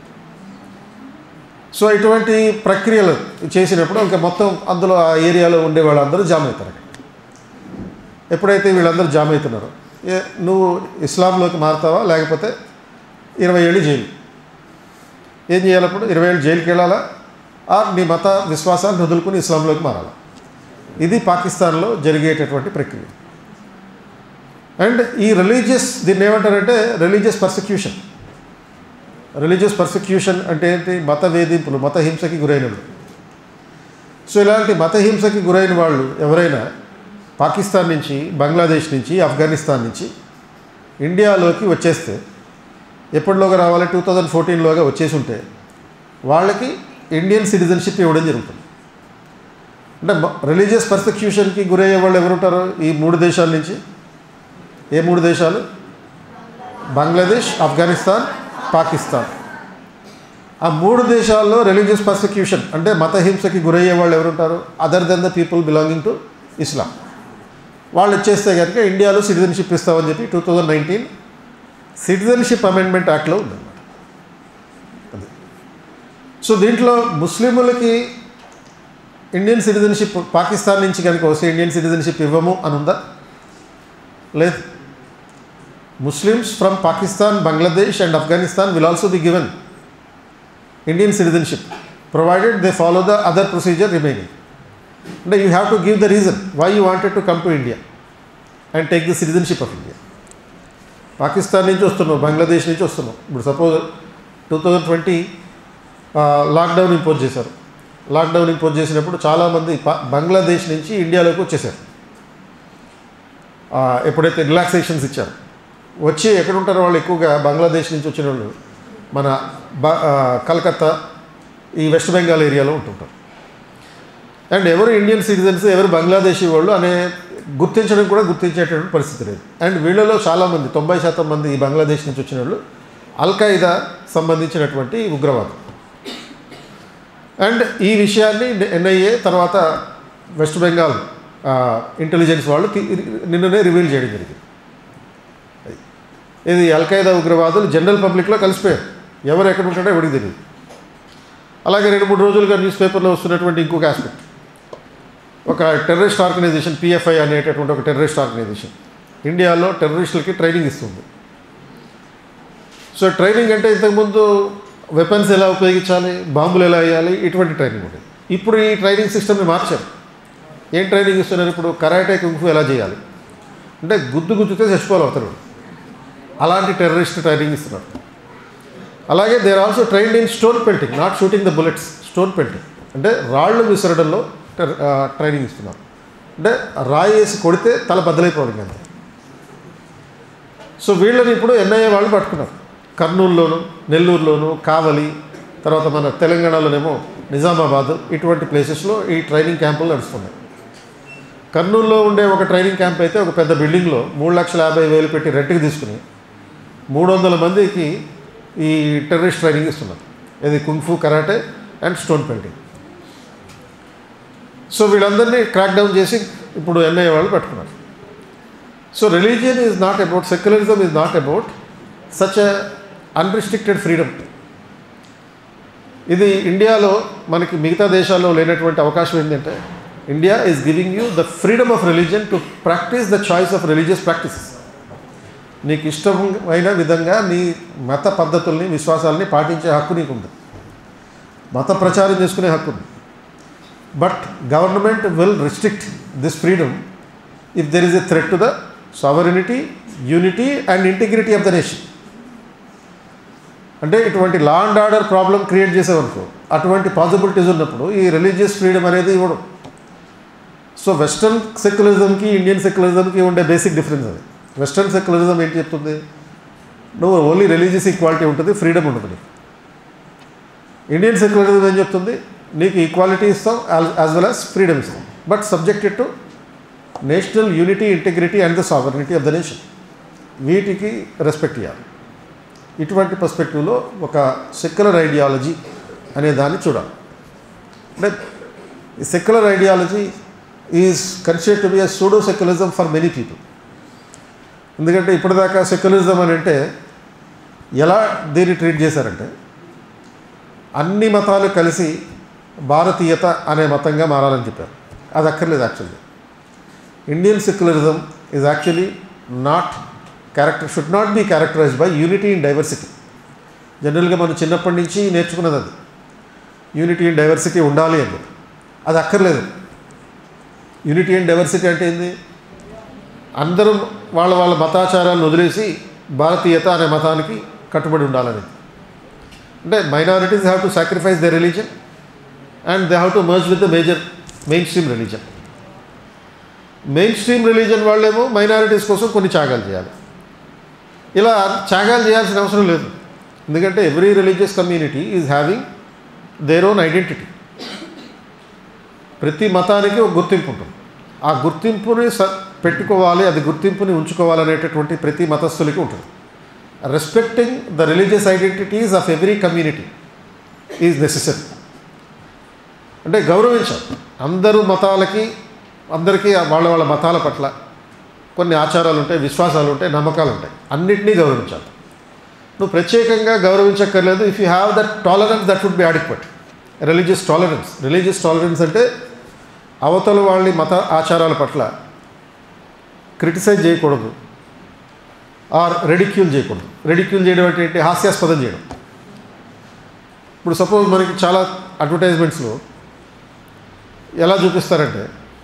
సో ఇటువంటి ప్రక్రియలు చేసినప్పుడు ఇంకా మొత్తం అందులో ఆ ఏరియాలో ఉండే వాళ్ళందరూ జామ్ అవుతారు. ఎప్పుడైతే వీళ్ళందరూ జామ్ అవుతున్నారో, నువ్వు ఇస్లాంలోకి మారుతావా లేకపోతే 20 ఏళ్ళు జైలు. ఏం చేయాలప్పుడు? 20 ఏళ్ళు జైలుకి వెళ్ళాలా, నీ మత విశ్వాసాన్ని వదులుకుని ఇస్లాంలోకి మారాలి. ఇది పాకిస్తాన్లో జరిగేటటువంటి ప్రక్రియ. అండ్ ఈ దీన్ని ఏమంటారంటే రిలీజియస్ పర్సిక్యూషన్. రిలీజియస్ పర్సిక్యూషన్ అంటే ఏంటి? మత వేధింపులు, మత హింసకి గురైన వాళ్ళు. సో ఇలాంటి మత హింసకి గురైన వాళ్ళు ఎవరైనా పాకిస్తాన్ నుంచి, బంగ్లాదేశ్ నుంచి, ఆఫ్ఘనిస్తాన్ నుంచి ఇండియాలోకి వచ్చేస్తే, ఎప్పటిలోగా రావాలి? 2014లోగా వచ్చేసి ఉంటే వాళ్ళకి ఇండియన్ సిటిజన్షిప్ ఇవ్వడం జరుగుతుంది. అంటే రిలీజియస్ పర్సిక్యూషన్కి గురయ్యే వాళ్ళు ఎవరుంటారు? ఈ 3 దేశాల నుంచి. ఏ 3 దేశాలు? బంగ్లాదేశ్, ఆఫ్ఘనిస్తాన్, పాకిస్తాన్. ఆ 3 దేశాల్లో రిలీజియస్ పర్సిక్యూషన్ అంటే మత హింసకి గురయ్యే వాళ్ళు ఎవరుంటారు? Other than the people belonging to Islam. వాళ్ళు వచ్చేస్తే కనుక ఇండియాలో సిటిజన్షిప్ ఇస్తామని చెప్పి 2019 సిటిజన్షిప్ అమెండ్మెంట్ యాక్ట్లో ఉందన్నమాట. అది. సో దీంట్లో ముస్లింలకి ఇండియన్ సిటిజన్షిప్ పాకిస్తాన్ నుంచి కనుక వస్తే ఇండియన్ సిటిజన్షిప్ ఇవ్వము అని ఉందా? లేదు. Muslims from Pakistan, Bangladesh and Afghanistan will also be given Indian citizenship provided they follow the other procedure remaining. And you have to give the reason why you wanted to come to India and take the citizenship of India. Pakistan నుంచి వస్తున్నావు, బంగ్లాదేశ్ నుంచి వస్తున్నావు. ఇప్పుడు suppose 2020 lockdown impose చేశారు. Lockdown impose చేసినప్పుడు చాలామంది బంగ్లాదేశ్ నుంచి ఇండియాలోకి వచ్చేసారు. ఎప్పుడైతే రిలాక్సేషన్స్ ఇచ్చారు, వచ్చి ఎక్కడ ఉంటారో వాళ్ళు ఎక్కువగా బంగ్లాదేశ్ నుంచి వచ్చిన వాళ్ళు మన కలకత్తా, ఈ వెస్ట్ బెంగాల్ ఏరియాలో ఉంటుంటారు. అండ్ ఎవరు ఇండియన్ సిటిజన్స్, ఎవరు బంగ్లాదేశీ వాళ్ళు అనే గుర్తించడం కూడా గుర్తించేటటువంటి పరిస్థితి లేదు. అండ్ వీళ్ళలో చాలామంది 90% మంది ఈ బంగ్లాదేశ్ నుంచి వచ్చిన వాళ్ళు అల్ఖైదా సంబంధించినటువంటి ఉగ్రవాదం. అండ్ ఈ విషయాన్ని NIA తర్వాత వెస్ట్ బెంగాల్ ఇంటెలిజెన్స్ వాళ్ళు నిన్ననే రివీల్ చేయడం జరిగింది. ఇది అల్ఖైదా ఉగ్రవాదులు జనరల్ పబ్లిక్లో కలిసిపోయారు. ఎవరు ఎక్కడ ఉంటాడో ఎవరికి తెలియదు. అలాగే 2-3 రోజులుగా న్యూస్ పేపర్లో వస్తున్నటువంటి ఇంకొక ఆస్పెక్ట్, ఒక టెర్రరిస్ట్ ఆర్గనైజేషన్ PFI అనేటటువంటి ఒక టెర్రరిస్ట్ ఆర్గనైజేషన్ ఇండియాలో టెర్రరిస్టులకి ట్రైనింగ్ ఇస్తుంది. సో ట్రైనింగ్ అంటే ఇంతకుముందు వెపన్స్ ఎలా ఉపయోగించాలి, బాంబులు ఎలా వేయాలి, ఇటువంటి ట్రైనింగ్ ఉండేది. ఇప్పుడు ఈ ట్రైనింగ్ సిస్టమ్ని మార్చారు. ఏం ట్రైనింగ్ ఇస్తున్నారు ఇప్పుడు? కరాటే కుంఫు ఎలా చేయాలి అంటే గుద్దుతే చచ్చిపోవాలి అతను, అలాంటి టెర్రరిస్ట్ ట్రైనింగ్ ఇస్తున్నారు. అలాగే they are also trained in stone pelting, not shooting the bullets, stone pelting అంటే రాళ్ళు విసరడంలో ట్రైనింగ్ ఇస్తున్నారు. అంటే రాయి వేసి కొడితే తల బద్దలైపోవడం అంతే. సో వీళ్ళని ఇప్పుడు ఎన్ఐఏ వాళ్ళు పట్టుకున్నారు. కర్నూలులోను, నెల్లూరులోను, కావలి, తర్వాత మన తెలంగాణలోనేమో నిజామాబాద్, ఇటువంటి ప్లేసెస్లో ఈ ట్రైనింగ్ క్యాంపులు నడుస్తున్నాయి. కర్నూలులో ఉండే ఒక ట్రైనింగ్ క్యాంప్ అయితే ఒక పెద్ద బిల్డింగ్లో 3,50,000 పెట్టి రెంట్కి తీసుకుని 300 మందికి ఈ టెర్రరిస్ట్ ట్రైనింగ్ ఇస్తున్నారు. ఇది kung fu, karate and stone painting. So వీళ్ళందరినీ క్రాక్ డౌన్ చేసి ఇప్పుడు ఎన్ఐఏ వాళ్ళు పట్టుకున్నారు. So religion is not about, secularism is not about such a unrestricted freedom. ఇది ఇండియాలో మనకి మిగతా దేశాల్లో లేనటువంటి అవకాశం ఏంటంటే India is giving you the freedom of religion to practice the choice of religious practices. నీకు ఇష్టమైన విధంగా నీ మత పద్ధతుల్ని, విశ్వాసాలని పాటించే హక్కు నీకు ఉంది, మత ప్రచారం చేసుకునే హక్కు ఉంది. But government will restrict this freedom if there is a threat to the sovereignty, unity and integrity of the nation. అంటే ఇటువంటి law and order problem create చేసేవనుకో, అటువంటి పాసిబిలిటీస్ ఉన్నప్పుడు ఈ రిలీజియస్ ఫ్రీడమ్ అనేది ఇవ్వడం. సో వెస్ట్రన్ సెక్యులరిజంకి, ఇండియన్ సెక్యులరిజంకి ఉండే బేసిక్ డిఫరెన్స్ అది. వెస్ట్రన్ సెక్యులరిజం ఏంటి చెప్తుంది? నువ్వు ఓన్లీ రిలీజియస్ ఈక్వాలిటీ ఉంటుంది, ఫ్రీడమ్ ఉంటుంది. ఇండియన్ సెక్యులరిజం ఏం చెప్తుంది? నీకు ఈక్వాలిటీ ఇస్తాం యాజ్ వెల్ యాజ్ ఫ్రీడమ్ ఇస్తాం, but subjected to national unity, integrity and the sovereignty of the nation. వీటికి రెస్పెక్ట్ ఇవ్వాలి. ఇటువంటి పర్స్పెక్టివ్లో ఒక సెక్యులర్ ఐడియాలజీ అనే దాన్ని చూడాలి. అంటే ఈ secular ideology is considered to be a pseudo secularism for many people. ఎందుకంటే ఇప్పటిదాకా సెక్యులరిజం అని అంటే ఎలా దీన్ని ట్రీట్ చేశారంటే అన్ని మతాలు కలిసి భారతీయత అనే మతంగా మారాలని చెప్పారు. అది అక్కర్లేదు. Actually Indian secularism is actually should not be characterised by unity in diversity. జనరల్గా మనం చిన్నప్పటి నుంచి నేర్చుకున్నది అది, యూనిటీ ఇన్ డైవర్సిటీ ఉండాలి అని. అది అక్కర్లేదు. యూనిటీ అండ్ డైవర్సిటీ అంటే ఏంది? అందరూ వాళ్ళ వాళ్ళ మతాచారాలను వదిలేసి భారతీయత అనే మతానికి కట్టుబడి ఉండాలని. అంటే minorities have to sacrifice the religion and they have to merge with the mainstream religion. Mainstream religion వాళ్ళేమో మైనారిటీస్ కోసం కొన్ని త్యాగాలు చేయాలి. ఇలా త్యాగాలు చేయాల్సిన అవసరం లేదు. ఎందుకంటే every religious community is having their own identity. ప్రతి మతానికి ఒక గుర్తింపు ఉంటుంది. ఆ గుర్తింపుని పెట్టుకోవాలి, అది గుర్తింపుని ఉంచుకోవాలనేటటువంటి ప్రతి మతస్థులకి ఉంటుంది. Respecting the religious identities of every community is necessary. అంటే గౌరవించాలి. అందరూ మతాలకి, అందరికీ వాళ్ళ వాళ్ళ మతాల పట్ల కొన్ని ఆచారాలు ఉంటాయి, విశ్వాసాలు ఉంటాయి, నమ్మకాలు ఉంటాయి. అన్నిటినీ గౌరవించాలి. నువ్వు ప్రత్యేకంగా గౌరవించక్కర్లేదు. If you have that tolerance, that would be adequate. Religious tolerance అంటే అవతల వాళ్ళ మత ఆచారాల పట్ల క్రిటిసైజ్ చేయకూడదు, ఆర్ రెడిక్యూల్ చేయకూడదు. రెడిక్యూల్ చేయడం అంటే హాస్యాస్పదం చేయడం. ఇప్పుడు సపోజ్ మనకి చాలా అడ్వర్టైజ్మెంట్స్లో ఎలా చూపిస్తారంటే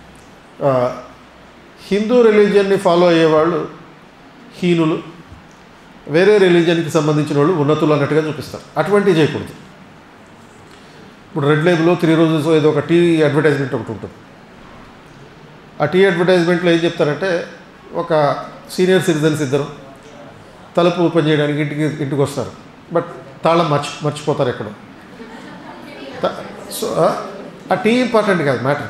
హిందూ రిలీజియన్ని ఫాలో అయ్యేవాళ్ళు హీనులు, వేరే రిలీజియన్కి సంబంధించిన వాళ్ళు ఉన్నతులు అన్నట్టుగా చూపిస్తారు. అటువంటివి చేయకూడదు. ఇప్పుడు రెడ్ లేబుల్లో 3 రోజెస్ ఏదో ఒక టీ అడ్వర్టైజ్మెంట్ ఒకటి ఉంటుంది. ఆ టీ అడ్వర్టైజ్మెంట్లో ఏం చెప్తారంటే ఒక సీనియర్ సిటిజన్స్ ఇద్దరు తలుపు ఓపెన్ చేయడానికి ఇంటికి వస్తారు. బట్ తాళం మర్చిపోతారు ఎక్కడో. సో ఆ టీ ఇంపార్టెంట్ కాదు, మ్యాటర్.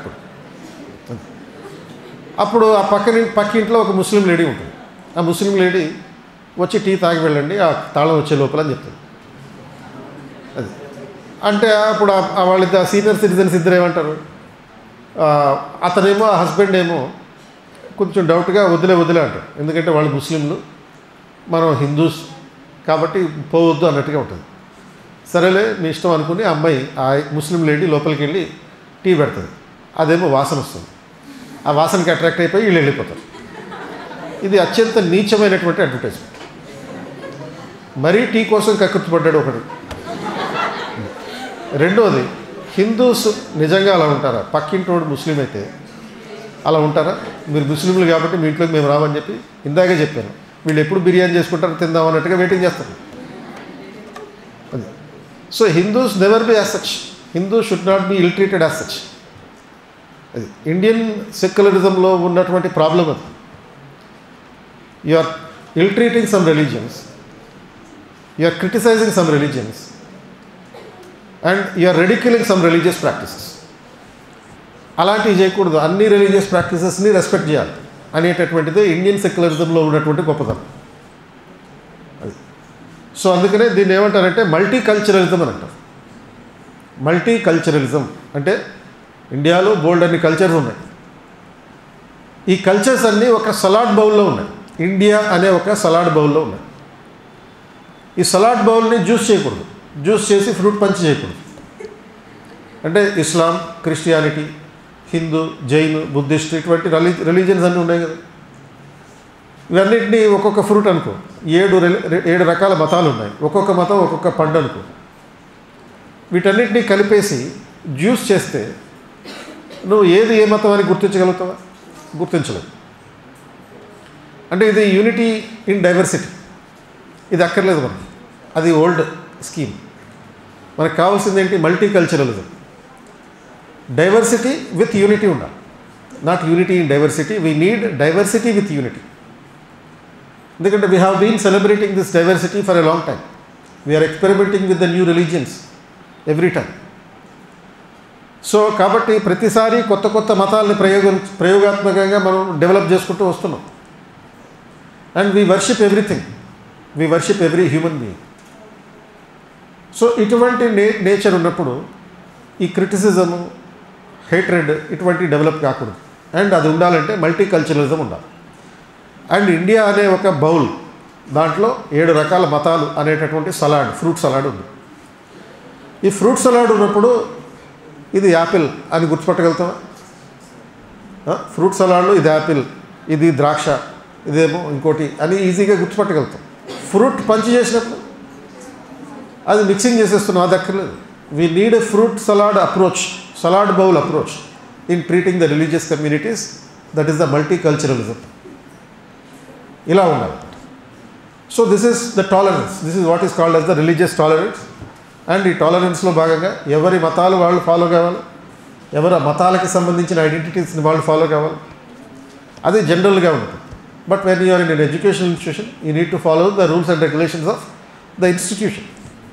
అప్పుడు ఆ పక్కింట్లో ఒక ముస్లిం లేడీ ఉంటుంది. ఆ ముస్లిం లేడీ వచ్చి టీ తాగి వెళ్ళండి, ఆ తాళం వచ్చే లోపల అని చెప్తుంది. అది అంటే అప్పుడు వాళ్ళిద్దరు సీనియర్ సిటిజన్స్ ఇద్దరు ఏమంటారు, అతనేమో ఆ హస్బెండ్ ఏమో కొంచెం డౌట్గా వదిలే అంటారు. ఎందుకంటే వాళ్ళు ముస్లింలు, మనం హిందూస్ కాబట్టి పోవద్దు అన్నట్టుగా ఉంటుంది. సరేలే మీ ఇష్టం అనుకుని అమ్మాయి ఆ ముస్లిం లేడీ లోపలికి వెళ్ళి టీ పెడుతుంది. అదేమో వాసన వస్తుంది. ఆ వాసనకి అట్రాక్ట్ అయిపోయి వీళ్ళు వెళ్ళిపోతారు. ఇది అత్యంత నీచమైనటువంటి అడ్వర్టైజ్మెంట్. మరీ టీ కోసం కక్కుర్తిపడ్డాడు ఒకడు. రెండోది, హిందూస్ నిజంగా అలా ఉంటారా? పక్కింటోడు ముస్లిం అయితే అలా ఉంటారా? మీరు ముస్లింలు కాబట్టి మీ ఇంట్లోకి మేము రామని చెప్పి ఇందాకే చెప్పాను. వీళ్ళు ఎప్పుడు బిర్యానీ చేసుకుంటారో తిందాం అన్నట్టుగా వెయిటింగ్ చేస్తారు. అది so Hindus never be as such. Hindu should not be ill treated as such. అది ఇండియన్ సెక్యులరిజంలో ఉన్నటువంటి ప్రాబ్లం అది. You are ill treating some religions, you are criticising some religions and you are ridiculing some religious practices. అలాంటివి చేయకూడదు. అన్ని religious ప్రాక్టీసెస్ని respect చేయాలి అనేటటువంటిది Indian సెక్యులరిజంలో ఉన్నటువంటి గొప్పతనం. అది సో అందుకనే దీన్ని ఏమంటారంటే మల్టీ కల్చరలిజం అని అంటారు. మల్టీ కల్చరలిజం అంటే ఇండియాలో బోల్డ్ అన్ని కల్చర్స్ ఉన్నాయి. ఈ కల్చర్స్ అన్నీ ఒక సలాడ్ బౌల్లో ఉన్నాయి. ఇండియా అనే ఒక సలాడ్ బౌల్లో ఉన్నాయి. ఈ సలాడ్ బౌల్ని జ్యూస్ చేయకూడదు. జ్యూస్ చేసి ఫ్రూట్ పంచ్ చేయకూడదు. అంటే Islam, Christianity, Hindu, Jain, Buddhist ఇటువంటి రిలీజియన్స్ అన్నీ ఉన్నాయి కదా. ఇవన్నింటినీ ఒక్కొక్క ఫ్రూట్ అనుకో. 7 రకాల మతాలు ఉన్నాయి. ఒక్కొక్క మతం ఒక్కొక్క పండు అనుకో. వీటన్నిటినీ కలిపేసి జ్యూస్ చేస్తే నువ్వు ఏది ఏ మతం అని గుర్తించగలుగుతావా? గుర్తించలేదు. అంటే ఇది యూనిటీ ఇన్ డైవర్సిటీ. ఇది అక్కర్లేదు మనకి. అది ఓల్డ్ స్కీమ్. మనకు కావాల్సింది ఏంటి? Multiculturalism. Diversity with unity ఉండాలి. Not unity in diversity. We need diversity with unity. ఎందుకంటే we have been celebrating this diversity for a long time. We are experimenting with the new religions every time. So కాబట్టి ప్రతిసారి కొత్త కొత్త మతాలని ప్రయోగాత్మకంగా మనం develop చేసుకుంటూ వస్తున్నాం. And we worship everything. We worship every human being. So ఇటువంటి నేచర్ ఉన్నప్పుడు ఈ క్రిటిసిజము, హేట్రెడ్ ఇటువంటి డెవలప్ కాకూడదు. అండ్ అది ఉండాలంటే మల్టీ కల్చరలిజం ఉండాలి. అండ్ ఇండియా అనే ఒక బౌల్, దాంట్లో 7 రకాల మతాలు అనేటటువంటి సలాడ్, ఫ్రూట్ సలాడ్ ఉంది. ఈ ఫ్రూట్ సలాడ్ ఉన్నప్పుడు ఇది యాపిల్ అని గుర్తుపట్టగలుగుతామా? ఫ్రూట్ సలాడ్లో ఇది యాపిల్, ఇది ద్రాక్ష, ఇదేమో ఇంకోటి అని ఈజీగా గుర్తుపట్టగలుగుతాం. ఫ్రూట్ పంచ్ చేసినప్పుడు అది మిక్సింగ్ చేసేస్తున్నాం. అది అక్కర్లేదు. We need a fruit salad approach, salad bowl approach in treating the religious communities. That is the multiculturalism. ఇలా ఉండాలి. So this is the tolerance. This is what is called as the religious tolerance. And ఈ టాలరెన్స్లో భాగంగా ఎవరి మతాలు వాళ్ళు follow కావాలి, ఎవరి మతాలకి సంబంధించిన ఐడెంటిటీస్ని వాళ్ళు ఫాలో కావాలి. అది జనరల్గా ఉంటుంది. But when you're in an educational institution you need to follow the rules and regulations of the institution.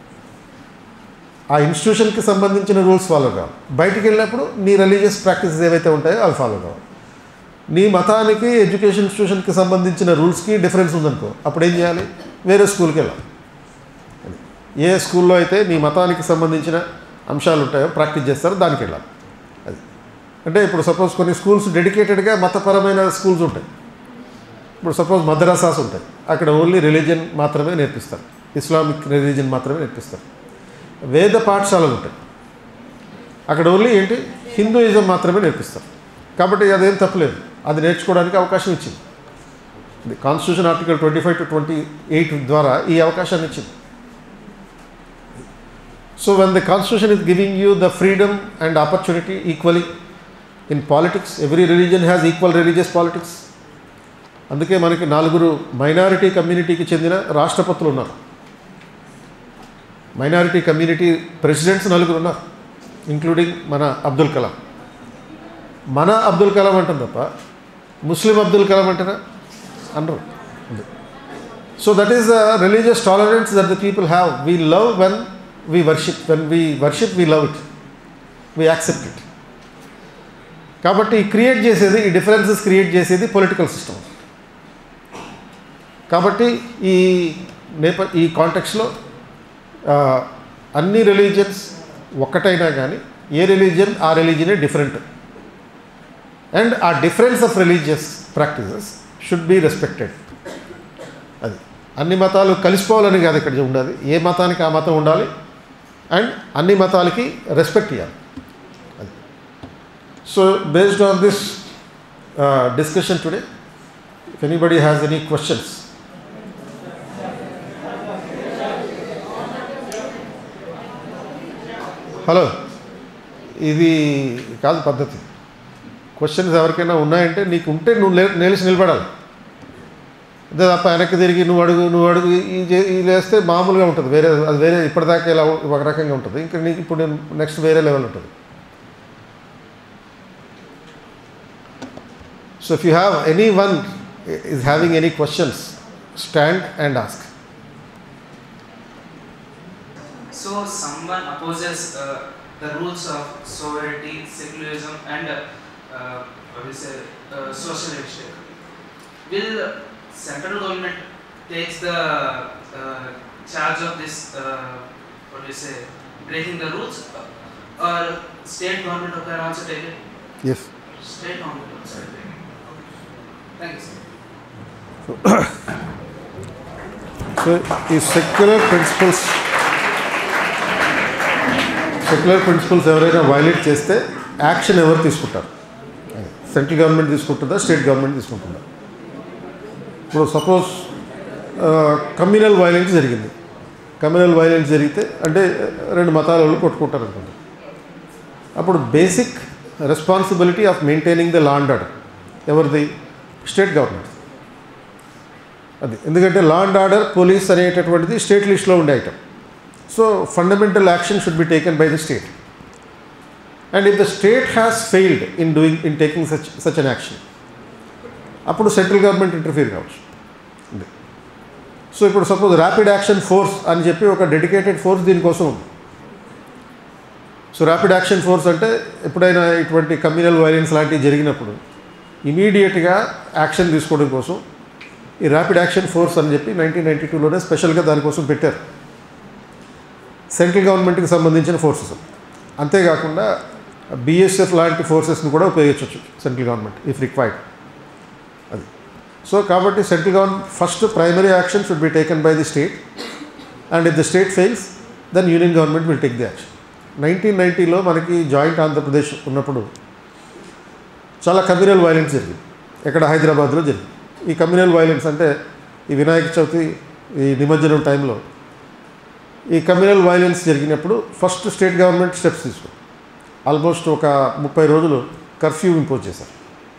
ఆ ఇన్స్టిట్యూషన్కి సంబంధించిన రూల్స్ ఫాలో కావాలి. బయటికి వెళ్ళినప్పుడు నీ రిలీజియస్ ప్రాక్టీసెస్ ఏవైతే ఉంటాయో అవి ఫాలో కావాలి. నీ మతానికి ఎడ్యుకేషన్ ఇన్స్టిట్యూషన్కి సంబంధించిన రూల్స్కి డిఫరెన్స్ ఉందనుకో, అప్పుడు ఏం చేయాలి? వేరే స్కూల్కి వెళ్ళాలి. ఏ స్కూల్లో అయితే నీ మతానికి సంబంధించిన అంశాలు ఉంటాయో ప్రాక్టీస్ చేస్తారో దానికి వెళ్ళాలి. అది అంటే ఇప్పుడు సపోజ్ కొన్ని స్కూల్స్ డెడికేటెడ్గా మతపరమైన స్కూల్స్ ఉంటాయి. ఇప్పుడు సపోజ్ మద్రసాస్ ఉంటాయి. అక్కడ ఓన్లీ రిలీజియన్ మాత్రమే నేర్పిస్తారు, ఇస్లామిక్ రిలీజియన్ మాత్రమే నేర్పిస్తారు. వేద పాఠశాలలు ఉంటాయి. అక్కడ ఓన్లీ ఏంటి? హిందూయిజం మాత్రమే నేర్పిస్తారు. కాబట్టి అదేం తప్పలేదు. అది నేర్చుకోవడానికి అవకాశం ఇచ్చింది. కాన్స్టిట్యూషన్ ఆర్టికల్ 25 to 28 ద్వారా ఈ అవకాశాన్ని ఇచ్చింది. So when the constitution is giving you the freedom and opportunity equally in politics, every religion has equal religious politics. అందుకే మనకి 4 మైనారిటీ కమ్యూనిటీకి చెందిన రాష్ట్రపతులు ఉన్నారు. మైనారిటీ కమ్యూనిటీ ప్రెసిడెంట్స్ 4 ఉన్నారు, ఇంక్లూడింగ్ మన అబ్దుల్ కలాం. మన అబ్దుల్ కలాం అంటారు తప్ప ముస్లిం అబ్దుల్ కలాం అంటారా? అనరు. So that is the religious tolerance that the people have. We love when we worship. When we worship, we love it, we accept it. కాబట్టి క్రియేట్ చేసేది, ఈ డిఫరెన్సెస్ క్రియేట్ చేసేది పొలిటికల్ సిస్టమ్. కాబట్టి ఈ కాంటెక్స్లో అన్ని రిలీజియన్స్ ఒక్కటైనా కానీ ఏ రిలీజియన్ ఆ రిలీజియనే డిఫరెంట్. అండ్ ఆ difference of religious practices should be respected. అది అన్ని మతాలు కలిసిపోవాలని కాదు ఇక్కడ ఉండాలి. ఏ మతానికి ఆ మతం ఉండాలి అండ్ అన్ని మతాలకి రెస్పెక్ట్ ఇవ్వాలి. అది so based on this discussion today, if anybody has any questions. Hello, ఇది కాదు పద్ధతి. క్వశ్చన్స్ ఎవరికైనా ఉన్నాయంటే నీకు ఉంటే నువ్వు నిలిచి నిలబడాలి, అంతే తప్ప వెనక్కి తిరిగి నువ్వు అడుగు ఈ లేస్తే మామూలుగా ఉంటుంది, అది వేరే ఇప్పటిదాకా ఇలా ఒక రకంగా ఉంటుంది, ఇంకా నీకు ఇప్పుడు నెక్స్ట్ వేరే లెవెల్ ఉంటుంది. So if you have anyone is having any questions, stand and ask. So someone opposes the rules of sovereignty, secularism and socialist. Will central government takes the charge of this breaking the rules, or state government can also take it? Yes. State government also take it. Okay. Thank you, sir. So ఈ secular principles ఎవరైనా violate చేస్తే action ఎవరు తీసుకుంటారు? Central government తీసుకుంటుందా, state government తీసుకుంటుందా? ఇప్పుడు suppose communal violence జరిగింది, communal violence జరిగితే అంటే రెండు మతాల వాళ్ళు కొట్టుకుంటారు అనుకుంటారు, అప్పుడు basic responsibility of maintaining the law and order ఎవరిది? State government. అది ఎందుకంటే లా అండ్ ఆర్డర్, పోలీస్ అనేటటువంటిది స్టేట్ లిస్ట్లో ఉండే item. So fundamental action should be taken by the state. And if the state has failed in taking such an action, అప్పుడు central government interfere కావచ్చు. So ఇప్పుడు suppose rapid action force అని చెప్పి ఒక dedicated force దీనికోసం ఉంది. So rapid action force అంటే ఎప్పుడైనా ఇటువంటి కమ్యూనల్ వైలెన్స్ లాంటివి జరిగినప్పుడు ఇమీడియట్గా యాక్షన్ తీసుకోవడం కోసం ఈ ర్యాపిడ్ యాక్షన్ ఫోర్స్ అని చెప్పి 1992లోనే స్పెషల్గా దానికోసం పెట్టారు. సెంట్రల్ గవర్నమెంట్కి సంబంధించిన ఫోర్సెస్. అంతేకాకుండా బిఎస్ఎఫ్ లాంటి ఫోర్సెస్ని కూడా ఉపయోగించవచ్చు సెంట్రల్ గవర్నమెంట్ ఇఫ్ రిక్వైర్డ్. అది సో కాబట్టి central government first primary action should be taken by the state, and if the state fails then union government will take the action. 1990లో మనకి జాయింట్ ఆంధ్రప్రదేశ్ ఉన్నప్పుడు చాలా కమ్యూనల్ వైలెన్స్ జరిగింది, ఎక్కడ హైదరాబాద్లో జరిగింది. ఈ కమ్యూనల్ వైలెన్స్ అంటే ఈ వినాయక చవితి, ఈ నిమజ్జనం టైంలో ఈ కమ్యూనల్ వైలెన్స్ జరిగినప్పుడు ఫస్ట్ స్టేట్ గవర్నమెంట్ స్టెప్స్ తీసుకుంది. ఆల్మోస్ట్ ఒక 30 రోజులు కర్ఫ్యూ ఇంపోజ్ చేశారు.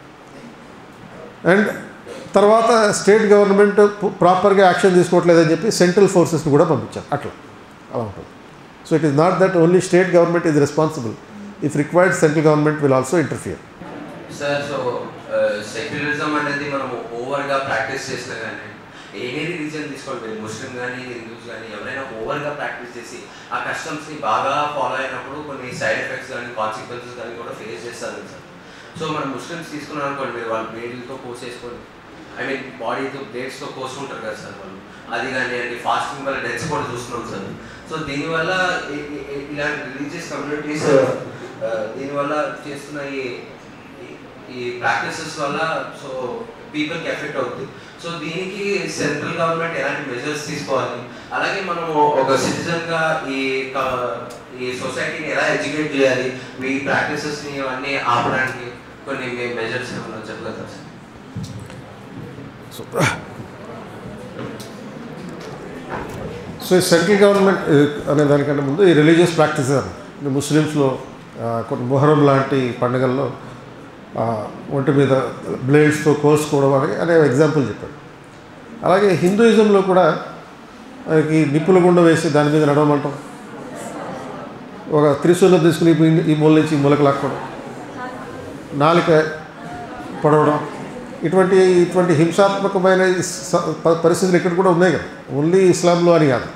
అండ్ తర్వాత స్టేట్ గవర్నమెంట్ ప్రాపర్గా యాక్షన్ తీసుకోవట్లేదని చెప్పి సెంట్రల్ ఫోర్సెస్ని కూడా పంపించారు. అట్లా అలా ఉంటుంది. So it is not that only state government is responsible, if required central government will also interfere. Sir, so secularism అనేది మనము ఓవర్గా ప్రాక్టీస్ చేసినా కానీ, ఎనీ రిలీజియన్ తీసుకోండి, ముస్లిం కానీ హిందూస్ కానీ ఎవరైనా ఓవర్గా ప్రాక్టీస్ చేసి ఆ కస్టమ్స్ని బాగా ఫాలో అయినప్పుడు కొన్ని సైడ్ ఎఫెక్ట్స్ కానీ కాన్సిక్వెన్సెస్ కానీ కూడా ఫేస్ చేస్తారు సార్. సో మనం ముస్లిమ్స్ తీసుకున్నాం అనుకోండి, మీరు వాళ్ళు బ్లేడ్లతో కోసేసుకొని, ఐ మీన్ బాడీతో బ్లేడ్స్తో కోసుకుంటారు కదా సార్ వాళ్ళు, అది కానీ అండి ఫాస్టింగ్ వల్ల డెత్స్ కూడా చూస్తున్నాం సార్. సో దీనివల్ల ఇలాంటి రిలీజియస్ కమ్యూనిటీస్ దీనివల్ల చేస్తున్న ఈ ప్రాక్టీసెస్ వల్ల సో పీపుల్కి ఎఫెక్ట్ అవుతుంది. సో దీనికి సెంట్రల్ గవర్నమెంట్ ఎలాంటి మెజర్స్ తీసుకోవాలి, అలాగే మనము ఒక సిటిజన్గా ఈ సొసైటీని ఎలా ఎడ్యుకేట్ చేయాలి, మీ ప్రాక్టీసెస్ని అన్నీ ఆపడానికి కొన్ని మెజర్స్ ఏమన్నా చెప్పగలుగుతారు సార్? సో ఈ సెంట్రల్ గవర్నమెంట్ అనే దానికంటే ముందు ఈ రిలీజియస్ ప్రాక్టీసెస్ అని ముస్లిమ్స్లో కొన్ని మొహరం లాంటి పండుగల్లో ఒంటి మీద బ్లేడ్స్తో కోసుకోవడం అనే ఎగ్జాంపుల్ చెప్పాడు. అలాగే హిందూయిజంలో కూడా మనకి నిప్పుల గుండ వేసి దాని మీద నడవమంటాం, ఒక త్రిశూలం తీసుకుని ఈ మూల నుంచి ఈ మూలకు లాక్కోవడం, నాలుక పడవడం, ఇటువంటి హింసాత్మకమైన పరిస్థితులు ఇక్కడ కూడా ఉన్నాయి కదా, ఓన్లీ ఇస్లాంలో అని కాదు.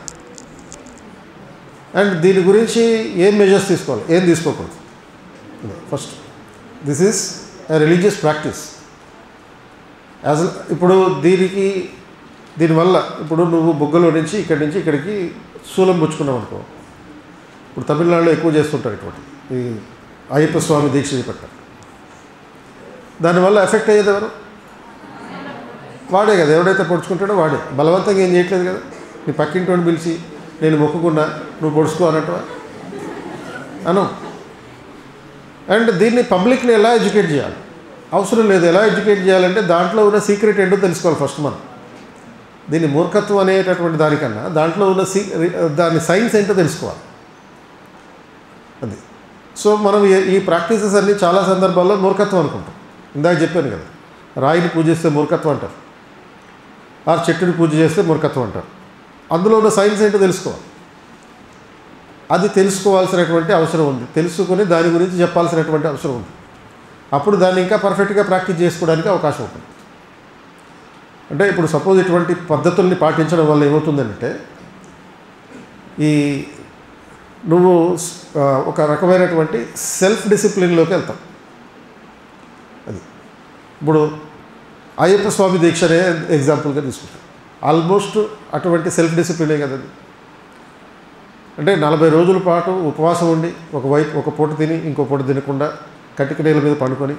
అండ్ దీని గురించి ఏం మెజర్స్ తీసుకోవాలి, ఏం తీసుకోకూడదు. First this is a religious practice. As ఇప్పుడు దీనివల్ల ఇప్పుడు నువ్వు బొగ్గలో నుంచి ఇక్కడికి శూలం పుచ్చుకున్నావు అనుకో, ఇప్పుడు తమిళనాడులో ఎక్కువ చేస్తుంటారు ఇటువంటి ఈ అయ్యప్ప స్వామి దీక్ష చేపట్టారు. దానివల్ల ఎఫెక్ట్ అయ్యేది ఎవరు? వాడే కదా, ఎవడైతే పొడుచుకుంటాడో వాడే. బలవంతంగా ఏం చేయట్లేదు కదా, నీ పక్కింటి పిలిచి నేను మొక్కుకున్నా నువ్వు పొడుచుకో అన్నట్టువా అను. అండ్ దీన్ని పబ్లిక్ని ఎలా ఎడ్యుకేట్ చేయాలి? అవసరం లేదు. ఎలా ఎడ్యుకేట్ చేయాలంటే దాంట్లో ఉన్న సీక్రెట్ ఏంటో తెలుసుకోవాలి ఫస్ట్ మనం. దీన్ని మూర్ఖత్వం అనేటటువంటి దానికన్నా దాంట్లో ఉన్న దాని సైన్స్ ఏంటో తెలుసుకోవాలి. అది సో మనం ఈ ప్రాక్టీసెస్ అన్నీ చాలా సందర్భాల్లో మూర్ఖత్వం అనుకుంటాం. ఇందాక చెప్పాను కదా, రాయిని పూజిస్తే మూర్ఖత్వం అంటారు, ఆ చెట్టుని పూజ చేస్తే మూర్ఖత్వం అంటారు. అందులో ఉన్న సైన్స్ ఏంటో తెలుసుకోవాలి. అది తెలుసుకోవాల్సినటువంటి అవసరం ఉంది, తెలుసుకొని దాని గురించి చెప్పాల్సినటువంటి అవసరం ఉంది. అప్పుడు దాన్ని ఇంకా పర్ఫెక్ట్గా ప్రాక్టీస్ చేసుకోవడానికి అవకాశం ఉంటుంది. అంటే ఇప్పుడు సపోజ్ ఇటువంటి పద్ధతుల్ని పాటించడం వల్ల ఏమవుతుందంటే, ఈ నువ్వు ఒక రకమైనటువంటి సెల్ఫ్ డిసిప్లిన్లోకి వెళ్తావు. అది ఇప్పుడు అయ్యప్ప స్వామి దీక్షనే ఎగ్జాంపుల్గా తీసుకుంటాం. ఆల్మోస్ట్ అటువంటి సెల్ఫ్ డిసిప్లినే కదా అది. అంటే 40 రోజుల పాటు ఉపవాసం ఉండి ఒక పూట తిని ఇంకో పూట తినకుండా కటిక నీళ్ళ మీద పండుకొని,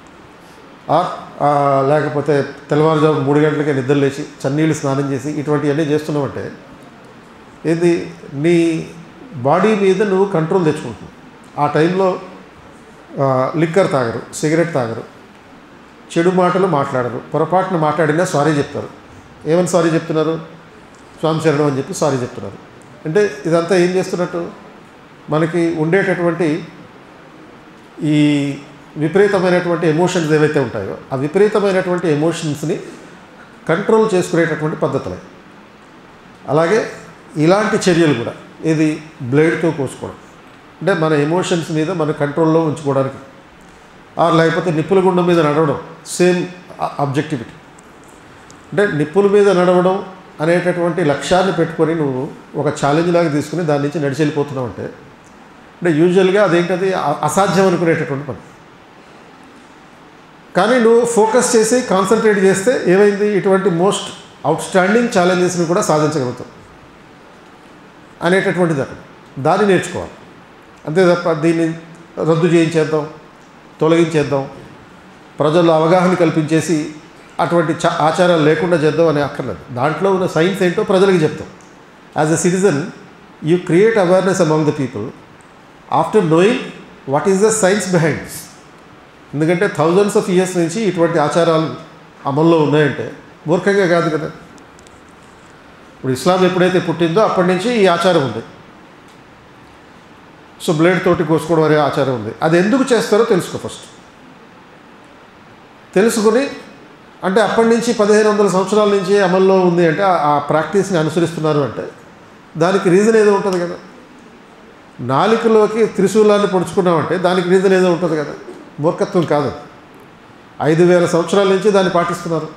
లేకపోతే తెల్లవారుజాము 3 గంటలకే నిద్ర లేచి చన్నీళ్ళు స్నానం చేసి ఇటువంటివన్నీ చేస్తున్నావంటే ఇది నీ బాడీ మీద నువ్వు కంట్రోల్ తెచ్చుకుంటున్నావు. ఆ టైంలో లిక్కర్ తాగరు, సిగరెట్ తాగరు, చెడు మాటలు మాట్లాడరు, పొరపాటున మాట్లాడినా సారీ చెప్తారు. ఏమని సారీ చెప్తున్నారు? స్వామి శరణం అని చెప్పి సారీ చెప్తున్నారు. అంటే ఇదంతా ఏం చేస్తున్నట్టు, మనకి ఉండేటటువంటి ఈ విపరీతమైనటువంటి ఎమోషన్స్ ఏవైతే ఉంటాయో ఆ విపరీతమైనటువంటి ఎమోషన్స్ని కంట్రోల్ చేసుకునేటటువంటి పద్ధతులే. అలాగే ఇలాంటి చర్యలు కూడా, ఇది బ్లేడ్తో కోసుకోవడం, అంటే మన ఎమోషన్స్ మీద మన కంట్రోల్లో ఉంచుకోవడానికి, లేకపోతే నిప్పుల గుండం మీద నడవడం, సేమ్ ఆబ్జెక్టివిటీ. అంటే నిప్పుల మీద నడవడం అనేటటువంటి లక్ష్యాన్ని పెట్టుకొని నువ్వు ఒక ఛాలెంజ్ లాగా తీసుకుని దాని నుంచి నడిచి వెళ్ళిపోతున్నావు అంటే యూజువల్గా అదేంటది అసాధ్యం అనుకునేటటువంటి పని. కానీ నువ్వు ఫోకస్ చేసి కాన్సన్ట్రేట్ చేస్తే ఏమైంది, ఇటువంటి మోస్ట్ అవుట్స్టాండింగ్ ఛాలెంజెస్ని కూడా సాధించగలుగుతాం అనేటటువంటిది అక్కడ. దాన్ని నేర్చుకోవాలి అంతే తప్ప దీన్ని రద్దు చేయించేద్దాం, తొలగించేద్దాం, ప్రజల్లో అవగాహన కల్పించేసి అటువంటి ఆచారాలు లేకుండా చేద్దాం అని అక్కర్లేదు. దాంట్లో ఉన్న సైన్స్ ఏంటో ప్రజలకు చెప్తాం. As a citizen you create awareness among the people after knowing what is the science behind this. ఎందుకంటే థౌజండ్స్ ఆఫ్ ఇయర్స్ నుంచి ఇటువంటి ఆచారాలు అమల్లో ఉన్నాయంటే మూర్ఖంగా కాదు కదా. ఇప్పుడు ఇస్లాం ఎప్పుడైతే పుట్టిందో అప్పటి నుంచి ఈ ఆచారం ఉంది. సో బ్లేడ్ తోటి కోసుకోవడం అనే ఆచారం ఉంది. అది ఎందుకు చేస్తారో తెలుసుకో ఫస్ట్. తెలుసుకుని, అంటే అప్పటి నుంచి 1500 సంవత్సరాల నుంచి అమల్లో ఉంది అంటే ఆ ప్రాక్టీస్ని అనుసరిస్తున్నారు అంటే దానికి రీజన్ ఏదో ఉంటుంది కదా. నాలుకలోకి త్రిశూలాన్ని పొడుచుకున్నామంటే దానికి రీజన్ ఏదో ఉంటుంది కదా. మూర్ఖత్వం కాదు. 5000 సంవత్సరాల నుంచి దాన్ని పాటిస్తున్నారు.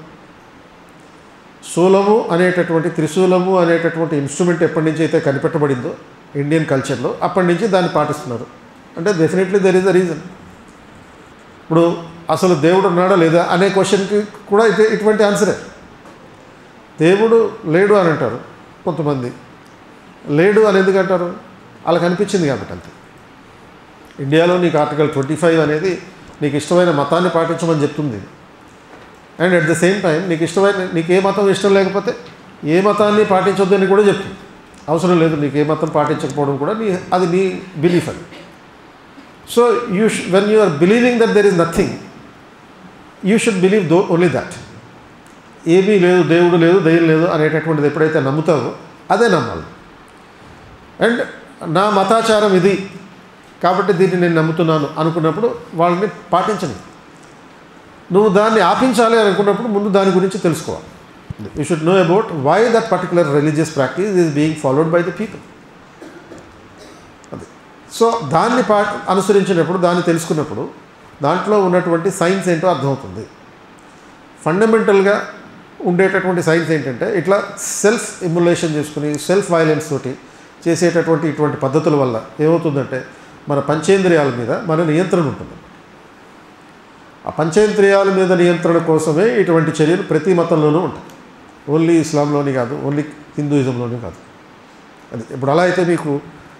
శూలము అనేటటువంటి త్రిశూలము అనేటటువంటి ఇన్స్ట్రుమెంట్ ఎప్పటి నుంచి అయితే కనిపెట్టబడిందో ఇండియన్ కల్చర్లో అప్పటి నుంచి దాన్ని పాటిస్తున్నారు. అంటే definitely there is a reason. ఇప్పుడు అసలు దేవుడు ఉన్నాడా లేదా అనే క్వశ్చన్కి కూడా ఇటువంటి ఆన్సరే. దేవుడు లేడు అని అంటారు కొంతమంది. లేడు అని ఎందుకు అంటారు? వాళ్ళకి అనిపించింది కాబట్టి అంతే. ఇండియాలో నీకు ఆర్టికల్ 25 అనేది నీకు ఇష్టమైన మతాన్ని పాటించమని చెప్తుంది. And at the same time నీకు ఏ మతం ఇష్టం లేకపోతే ఏ మతాన్ని పాటించొద్దు అని కూడా చెప్తుంది. అవసరం లేదు, నీకు ఏ మతం పాటించకపోవడం కూడా అది నీ బిలీఫ్ అది. So when you are believing that there is nothing, you should believe only that. ఏమీ లేదు, దేవుడు లేదు, దయ్యం లేదు అనేటటువంటిది ఎప్పుడైతే నమ్ముతావో అదే నమ్మాలి. అండ్ నా మతాచారం ఇది కాబట్టి దీన్ని నేను నమ్ముతున్నాను అనుకున్నప్పుడు వాళ్ళని పాటించండి. నువ్వు దాన్ని ఆపించాలి అనుకున్నప్పుడు ముందు దాని గురించి తెలుసుకోవాలి. You should know about why that particular religious practice is being followed by the people. అది. సో దాన్ని అనుసరించినప్పుడు, దాన్ని తెలుసుకున్నప్పుడు దాంట్లో ఉన్నటువంటి సైన్స్ ఏంటో అర్థమవుతుంది. ఫండమెంటల్గా ఉండేటటువంటి సైన్స్ ఏంటంటే ఇట్లా సెల్ఫ్ ఇమ్యులేషన్ చేసుకుని సెల్ఫ్ వైలెన్స్ తోటి చేసేటటువంటి ఇటువంటి పద్ధతుల వల్ల ఏమవుతుందంటే మన పంచేంద్రియాల మీద మన నియంత్రణ ఉంటుంది. ఆ పంచేంద్రియాల మీద నియంత్రణ కోసమే ఇటువంటి చర్యలు ప్రతి మతంలోనూ ఉంటాయి. ఓన్లీ ఇస్లాంలోని కాదు, ఓన్లీ హిందూయిజంలోని కాదు. అది ఇప్పుడు అలా అయితే మీకు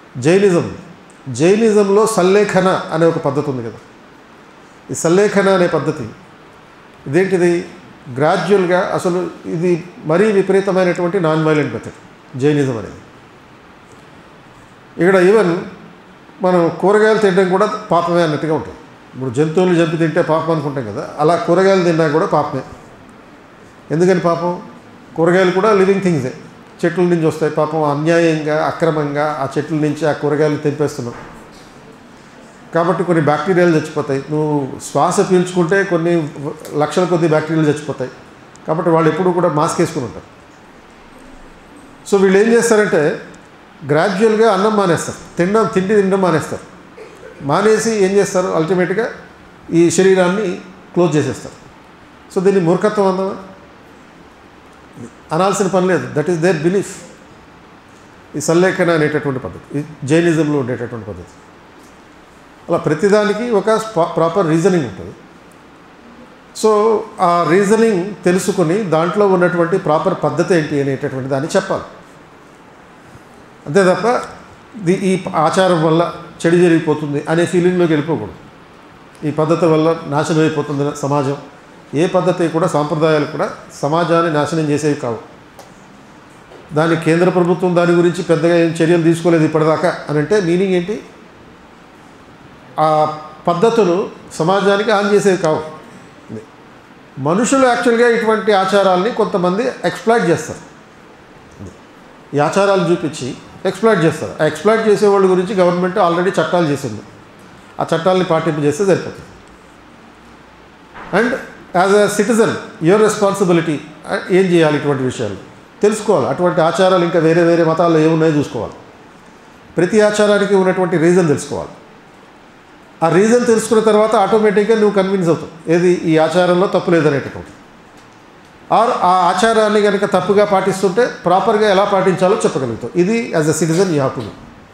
జైనిజంలో సల్లేఖన అనే ఒక పద్ధతి ఉంది కదా. ఈ సల్లేఖన అనే పద్ధతి ఇదేంటిది? గ్రాడ్యువల్గా అసలు ఇది మరీ విపరీతమైనటువంటి నాన్ వైలెంట్ మెథడ్ జైనిజం అనేది. ఇక్కడ ఈవెన్ మనం కూరగాయలు తినడం కూడా పాపమే అన్నట్టుగా ఉంటుంది. ఇప్పుడు జంతువులు చంపి తింటే పాపం అనుకుంటాం కదా, అలా కూరగాయలు తిన్నా కూడా పాపమే. ఎందుకని పాపం? కూరగాయలు కూడా లివింగ్ థింగ్సే, చెట్ల నుంచి వస్తాయి. పాపం అన్యాయంగా అక్రమంగా ఆ చెట్ల నుంచి ఆ కూరగాయలు తెంపేస్తున్నాం. కాబట్టి కొన్ని బ్యాక్టీరియాలు చచ్చిపోతాయి. నువ్వు శ్వాస పీల్చుకుంటే కొన్ని లక్షల కొద్ది బ్యాక్టీరియాలు చచ్చిపోతాయి. కాబట్టి వాళ్ళు ఎప్పుడు కూడా మాస్క్ వేసుకుని ఉంటారు. సో వీళ్ళు ఏం చేస్తారంటే గ్రాడ్యువల్గా అన్నం మానేస్తారు, తిండి తినడం మానేస్తారు. మానేసి ఏం చేస్తారు, అల్టిమేట్గా ఈ శరీరాన్ని క్లోజ్ చేసేస్తారు. సో దీన్ని మూర్ఖత్వం అందామా? అనాల్సిన పని లేదు. That is their belief. ఈ సల్లేఖన అనేటటువంటి పద్ధతి, ఈ జైనిజంలో ఉండేటటువంటి పద్ధతి. అలా ప్రతిదానికి ఒక ప్రాపర్ రీజనింగ్ ఉంటుంది. సో ఆ రీజనింగ్ తెలుసుకొని దాంట్లో ఉన్నటువంటి ప్రాపర్ పద్ధతి ఏంటి అనేటటువంటి దాన్ని చెప్పాలి. అంతే తప్ప ఈ ఆచారం వల్ల చెడు జరిగిపోతుంది అనే ఫీలింగ్లోకి వెళ్ళిపోకూడదు. ఈ పద్ధతి వల్ల నాశనం అయిపోతుంది సమాజం. ఏ పద్ధతి కూడా, సాంప్రదాయాలు కూడా సమాజాన్ని నాశనం చేసేవి కావు. దాని కేంద్ర ప్రభుత్వం దాని గురించి పెద్దగా ఏం చర్యలు తీసుకోలేదు ఇప్పటిదాకా అని అంటే మీనింగ్ ఏంటి? ఆ పద్ధతులు సమాజానికి హాని చేసేవి కావు. మనుషులు యాక్చువల్గా ఇటువంటి ఆచారాలని కొంతమంది ఎక్స్ప్లాయిట్ చేస్తారు. ఈ ఆచారాలు చూపించి ఎక్స్ప్లాయిట్ చేస్తారు. ఆ ఎక్స్ప్లాయిట్ చేసేవాళ్ళ గురించి గవర్నమెంట్ ఆల్రెడీ చట్టాలు చేసింది. ఆ చట్టాలని పాటింపు చేస్తే సరిపోతుంది. And as a citizen your responsibility ఏం చేయాలి, ఇటువంటి విషయాలు తెలుసుకోవాలి. అటువంటి ఆచారాలు ఇంకా వేరే వేరే మతాల్లో ఏమున్నాయో చూసుకోవాలి. ప్రతి ఆచారానికి ఉన్నటువంటి రీజన్ తెలుసుకోవాలి. ఆ రీజన్ తెలుసుకున్న తర్వాత ఆటోమేటిక్గా నువ్వు కన్విన్స్ అవుతావు ఏది ఈ ఆచారంలో తప్పు లేదనేటటువంటి. ఆర్ ఆ ఆచారాన్ని కనుక తప్పుగా పాటిస్తుంటే ప్రాపర్గా ఎలా పాటించాలో చెప్పగలుగుతావు. ఇది as a citizen you have to do.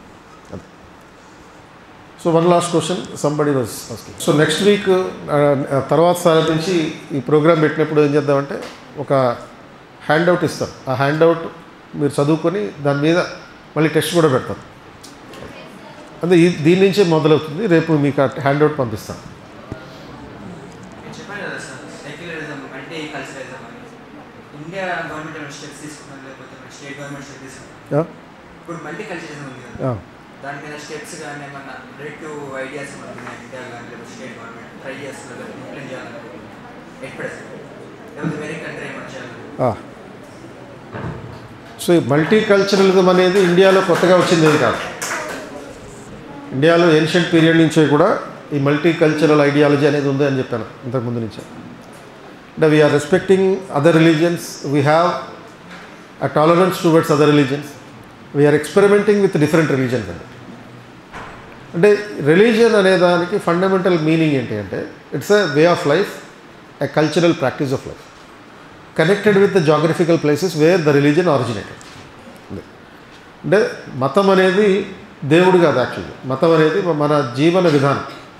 So one last question somebody was asking. So next week తర్వాత సారి నుంచి ఈ ప్రోగ్రామ్ పెట్టినప్పుడు ఏం చేద్దామంటే ఒక హ్యాండ్అవుట్ ఇస్తారు. ఆ హ్యాండ్అవుట్ మీరు చదువుకొని దాని మీద మళ్ళీ టెస్ట్ కూడా పెడతారు. అంటే దీని నుంచే మొదలవుతుంది. రేపు మీకు ఆ హ్యాండ్అవుట్ పంపిస్తాను. చెప్పాను కదా సార్, సెక్యులరిజం అంటే కల్చరలిజం అని. ఇండియా గవర్నమెంట్ ఏమైనా స్టెప్స్ తీసుకున్నారు, లేకపోతే స్టేట్ గవర్నమెంట్ స్టెప్ తీసుకున్నారు? ఇప్పుడు మల్టీ కల్చరిజం ఉంది కదా, దాని మీద స్టెప్స్ కానీ ఏమన్నా రిలేటివ్ ఐడియాస్ ఏమన్నా ఇండియా కానీ లేకపోతే స్టేట్ గవర్నమెంట్ ట్రై చేస్తున్నారు, ఇంప్లిమెంట్ చేయాలనుకుంటున్నారు ఎప్పుడే సార్, లేకపోతే వేరే కంట్రీ ఏమైనా చేయాలి? సో ఈ మల్టీ కల్చరలిజం అనేది ఇండియాలో కొత్తగా వచ్చింది కాదు. ఇండియాలో ఏన్షియంట్ పీరియడ్ నుంచే కూడా ఈ మల్టీ కల్చరల్ ఐడియాలజీ అనేది ఉంది అని చెప్పాను ఇంతకుముందు నుంచే. అంటే we are respecting other religions, we have a tolerance towards other religions, we are experimenting with different religions అండి. అంటే రిలీజియన్ అనే దానికి ఫండమెంటల్ మీనింగ్ ఏంటి అంటే it's a way of life, a cultural practice of life connected with the geographical places where the religion originated. అంటే మతం అనేది దేవుడు కాదు. యాక్చువల్లీ మతం అనేది మన జీవన విధానం.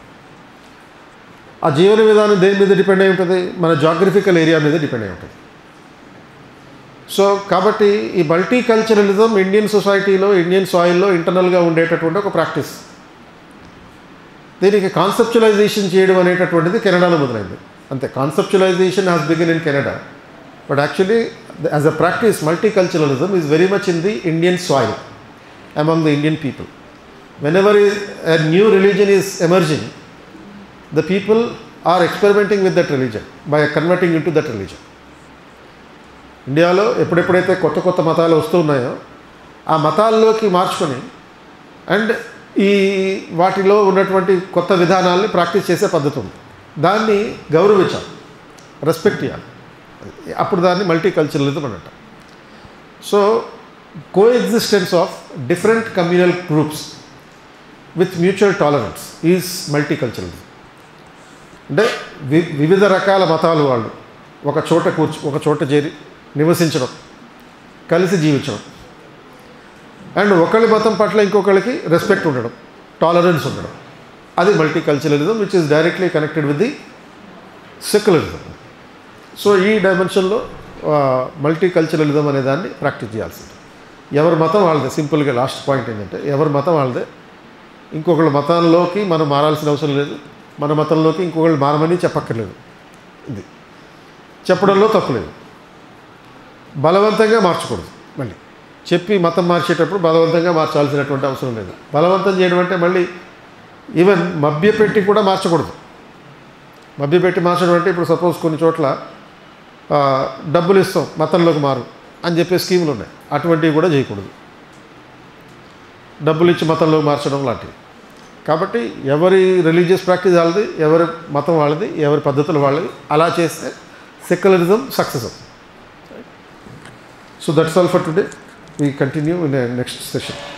ఆ జీవన విధానం దేని మీద డిపెండ్ అయి ఉంటుంది? మన జాగ్రఫికల్ ఏరియా మీద డిపెండ్ అయి ఉంటుంది. సో కాబట్టి ఈ మల్టీ కల్చరలిజం ఇండియన్ సొసైటీలో, ఇండియన్ సాయిల్లో ఇంటర్నల్గా ఉండేటటువంటి ఒక ప్రాక్టీస్. దీనికి కాన్సెప్చువలైజేషన్ చేయడం అనేటటువంటిది కెనడాలో మొదలైంది. అంతే, conceptualisation has begin in Canada. But actually as a practice multiculturalism is very much in the Indian soil among the Indian people. Whenever a new religion is emerging, the people are experimenting with that religion by converting into that religion. ఇండియాలో ఎప్పుడెప్పుడైతే కొత్త కొత్త మతాలు వస్తూ ఉన్నాయో ఆ మతాల్లోకి మార్చుకొని and ఈ వాటిలో ఉన్నటువంటి కొత్త విధానాల్ని ప్రాక్టీస్ చేసే పద్ధతి ఉంది. దాన్ని గౌరవించాలి, రెస్పెక్ట్ చేయాలి. అప్పుడు దాన్ని మల్టీ కల్చరలిజం అని అంటారు. So coexistence of different communal groups with mutual tolerance is multiculturalism. అంటే వివిధ రకాల మతాలు వాళ్ళు ఒక చోట చేరి నివసించడం, కలిసి జీవించడం, అండ్ ఒకళ్ళ మతం పట్ల ఇంకొకళ్ళకి రెస్పెక్ట్ ఉండడం, టాలరెన్స్ ఉండడం, అది multiculturalism which is directly connected with the secularism. So ఈ డైమెన్షన్లో మల్టీకల్చరలిజం అనే దాన్ని ప్రాక్టీస్ చేయాల్సింది. ఎవరి మతం వాళ్ళదే. సింపుల్గా లాస్ట్ పాయింట్ ఏంటంటే ఎవరి మతం వాళ్ళదే. ఇంకొకళ్ళ మతంలోకి మనం మారాల్సిన అవసరం లేదు, మన మతంలోకి ఇంకొకళ్ళు మారమని చెప్పక్కర్లేదు. ఇది చెప్పడంలో తప్పులేదు. బలవంతంగా మార్చకూడదు. మళ్ళీ చెప్పి మతం మార్చేటప్పుడు బలవంతంగా మార్చాల్సినటువంటి అవసరం లేదు. బలవంతం చేయడం అంటే మళ్ళీ ఈవెన్ మభ్యపెట్టి కూడా మార్చకూడదు. మభ్యపెట్టి మార్చడం అంటే ఇప్పుడు సపోజ్ కొన్ని చోట్ల డబ్బులు ఇస్తాం మతంలోకి మారు అని చెప్పే స్కీములు ఉన్నాయి. అటువంటివి కూడా చేయకూడదు. డబ్బులు ఇచ్చి మతంలోకి మార్చడం లాంటివి. కాబట్టి ఎవరి రిలీజియస్ ప్రాక్టీస్ వాళ్ళది, ఎవరి మతం వాళ్ళది, ఎవరి పద్ధతులు వాళ్ళది. అలా చేస్తే సెక్యులరిజం సక్సెస్ అవుతుంది. So that's all for today. We continue in the next session.